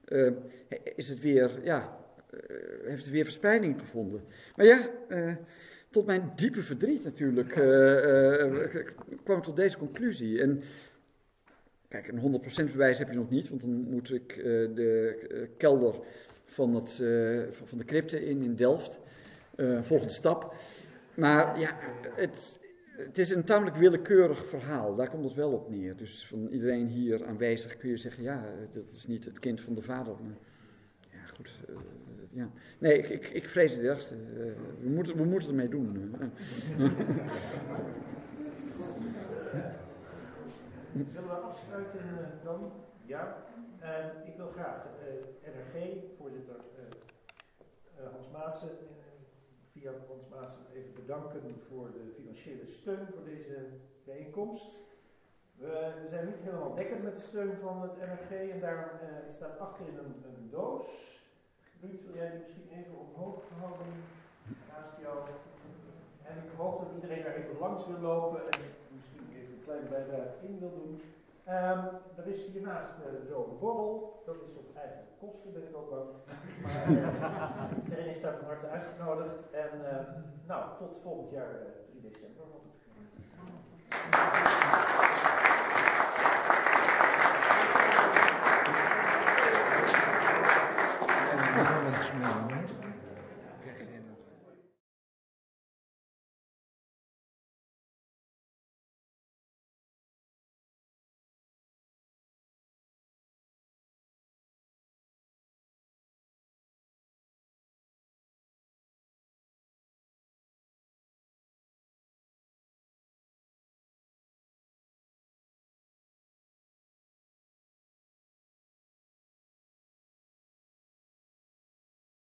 is het weer, heeft het weer verspreiding gevonden. Maar ja, tot mijn diepe verdriet natuurlijk kwam ik tot deze conclusie. En kijk, een 100% bewijs heb je nog niet, want dan moet ik de kelder van de crypte in Delft, volgende stap. Maar ja, het is een tamelijk willekeurig verhaal, daar komt het wel op neer. Dus van iedereen hier aanwezig kun je zeggen, ja, dat is niet het kind van de vader, maar ja, goed. Ja. Nee, ik vrees het ergste. We moeten ermee doen.
Zullen we afsluiten dan? Ja. Ik wil graag RRG, voorzitter Hans Maassen, via ons Maas even bedanken voor de financiële steun voor deze bijeenkomst. We zijn niet helemaal dekkend met de steun van het NRG en daar staat achterin een doos. Ruud, wil jij die misschien even omhoog houden naast jou? En ik hoop dat iedereen daar even langs wil lopen en misschien even een kleine bijdrage in wil doen. Er is hiernaast zo'n borrel, dat is op eigen kosten, ben ik ook bang. Maar iedereen is daar van harte uitgenodigd. En tot volgend jaar 3 december.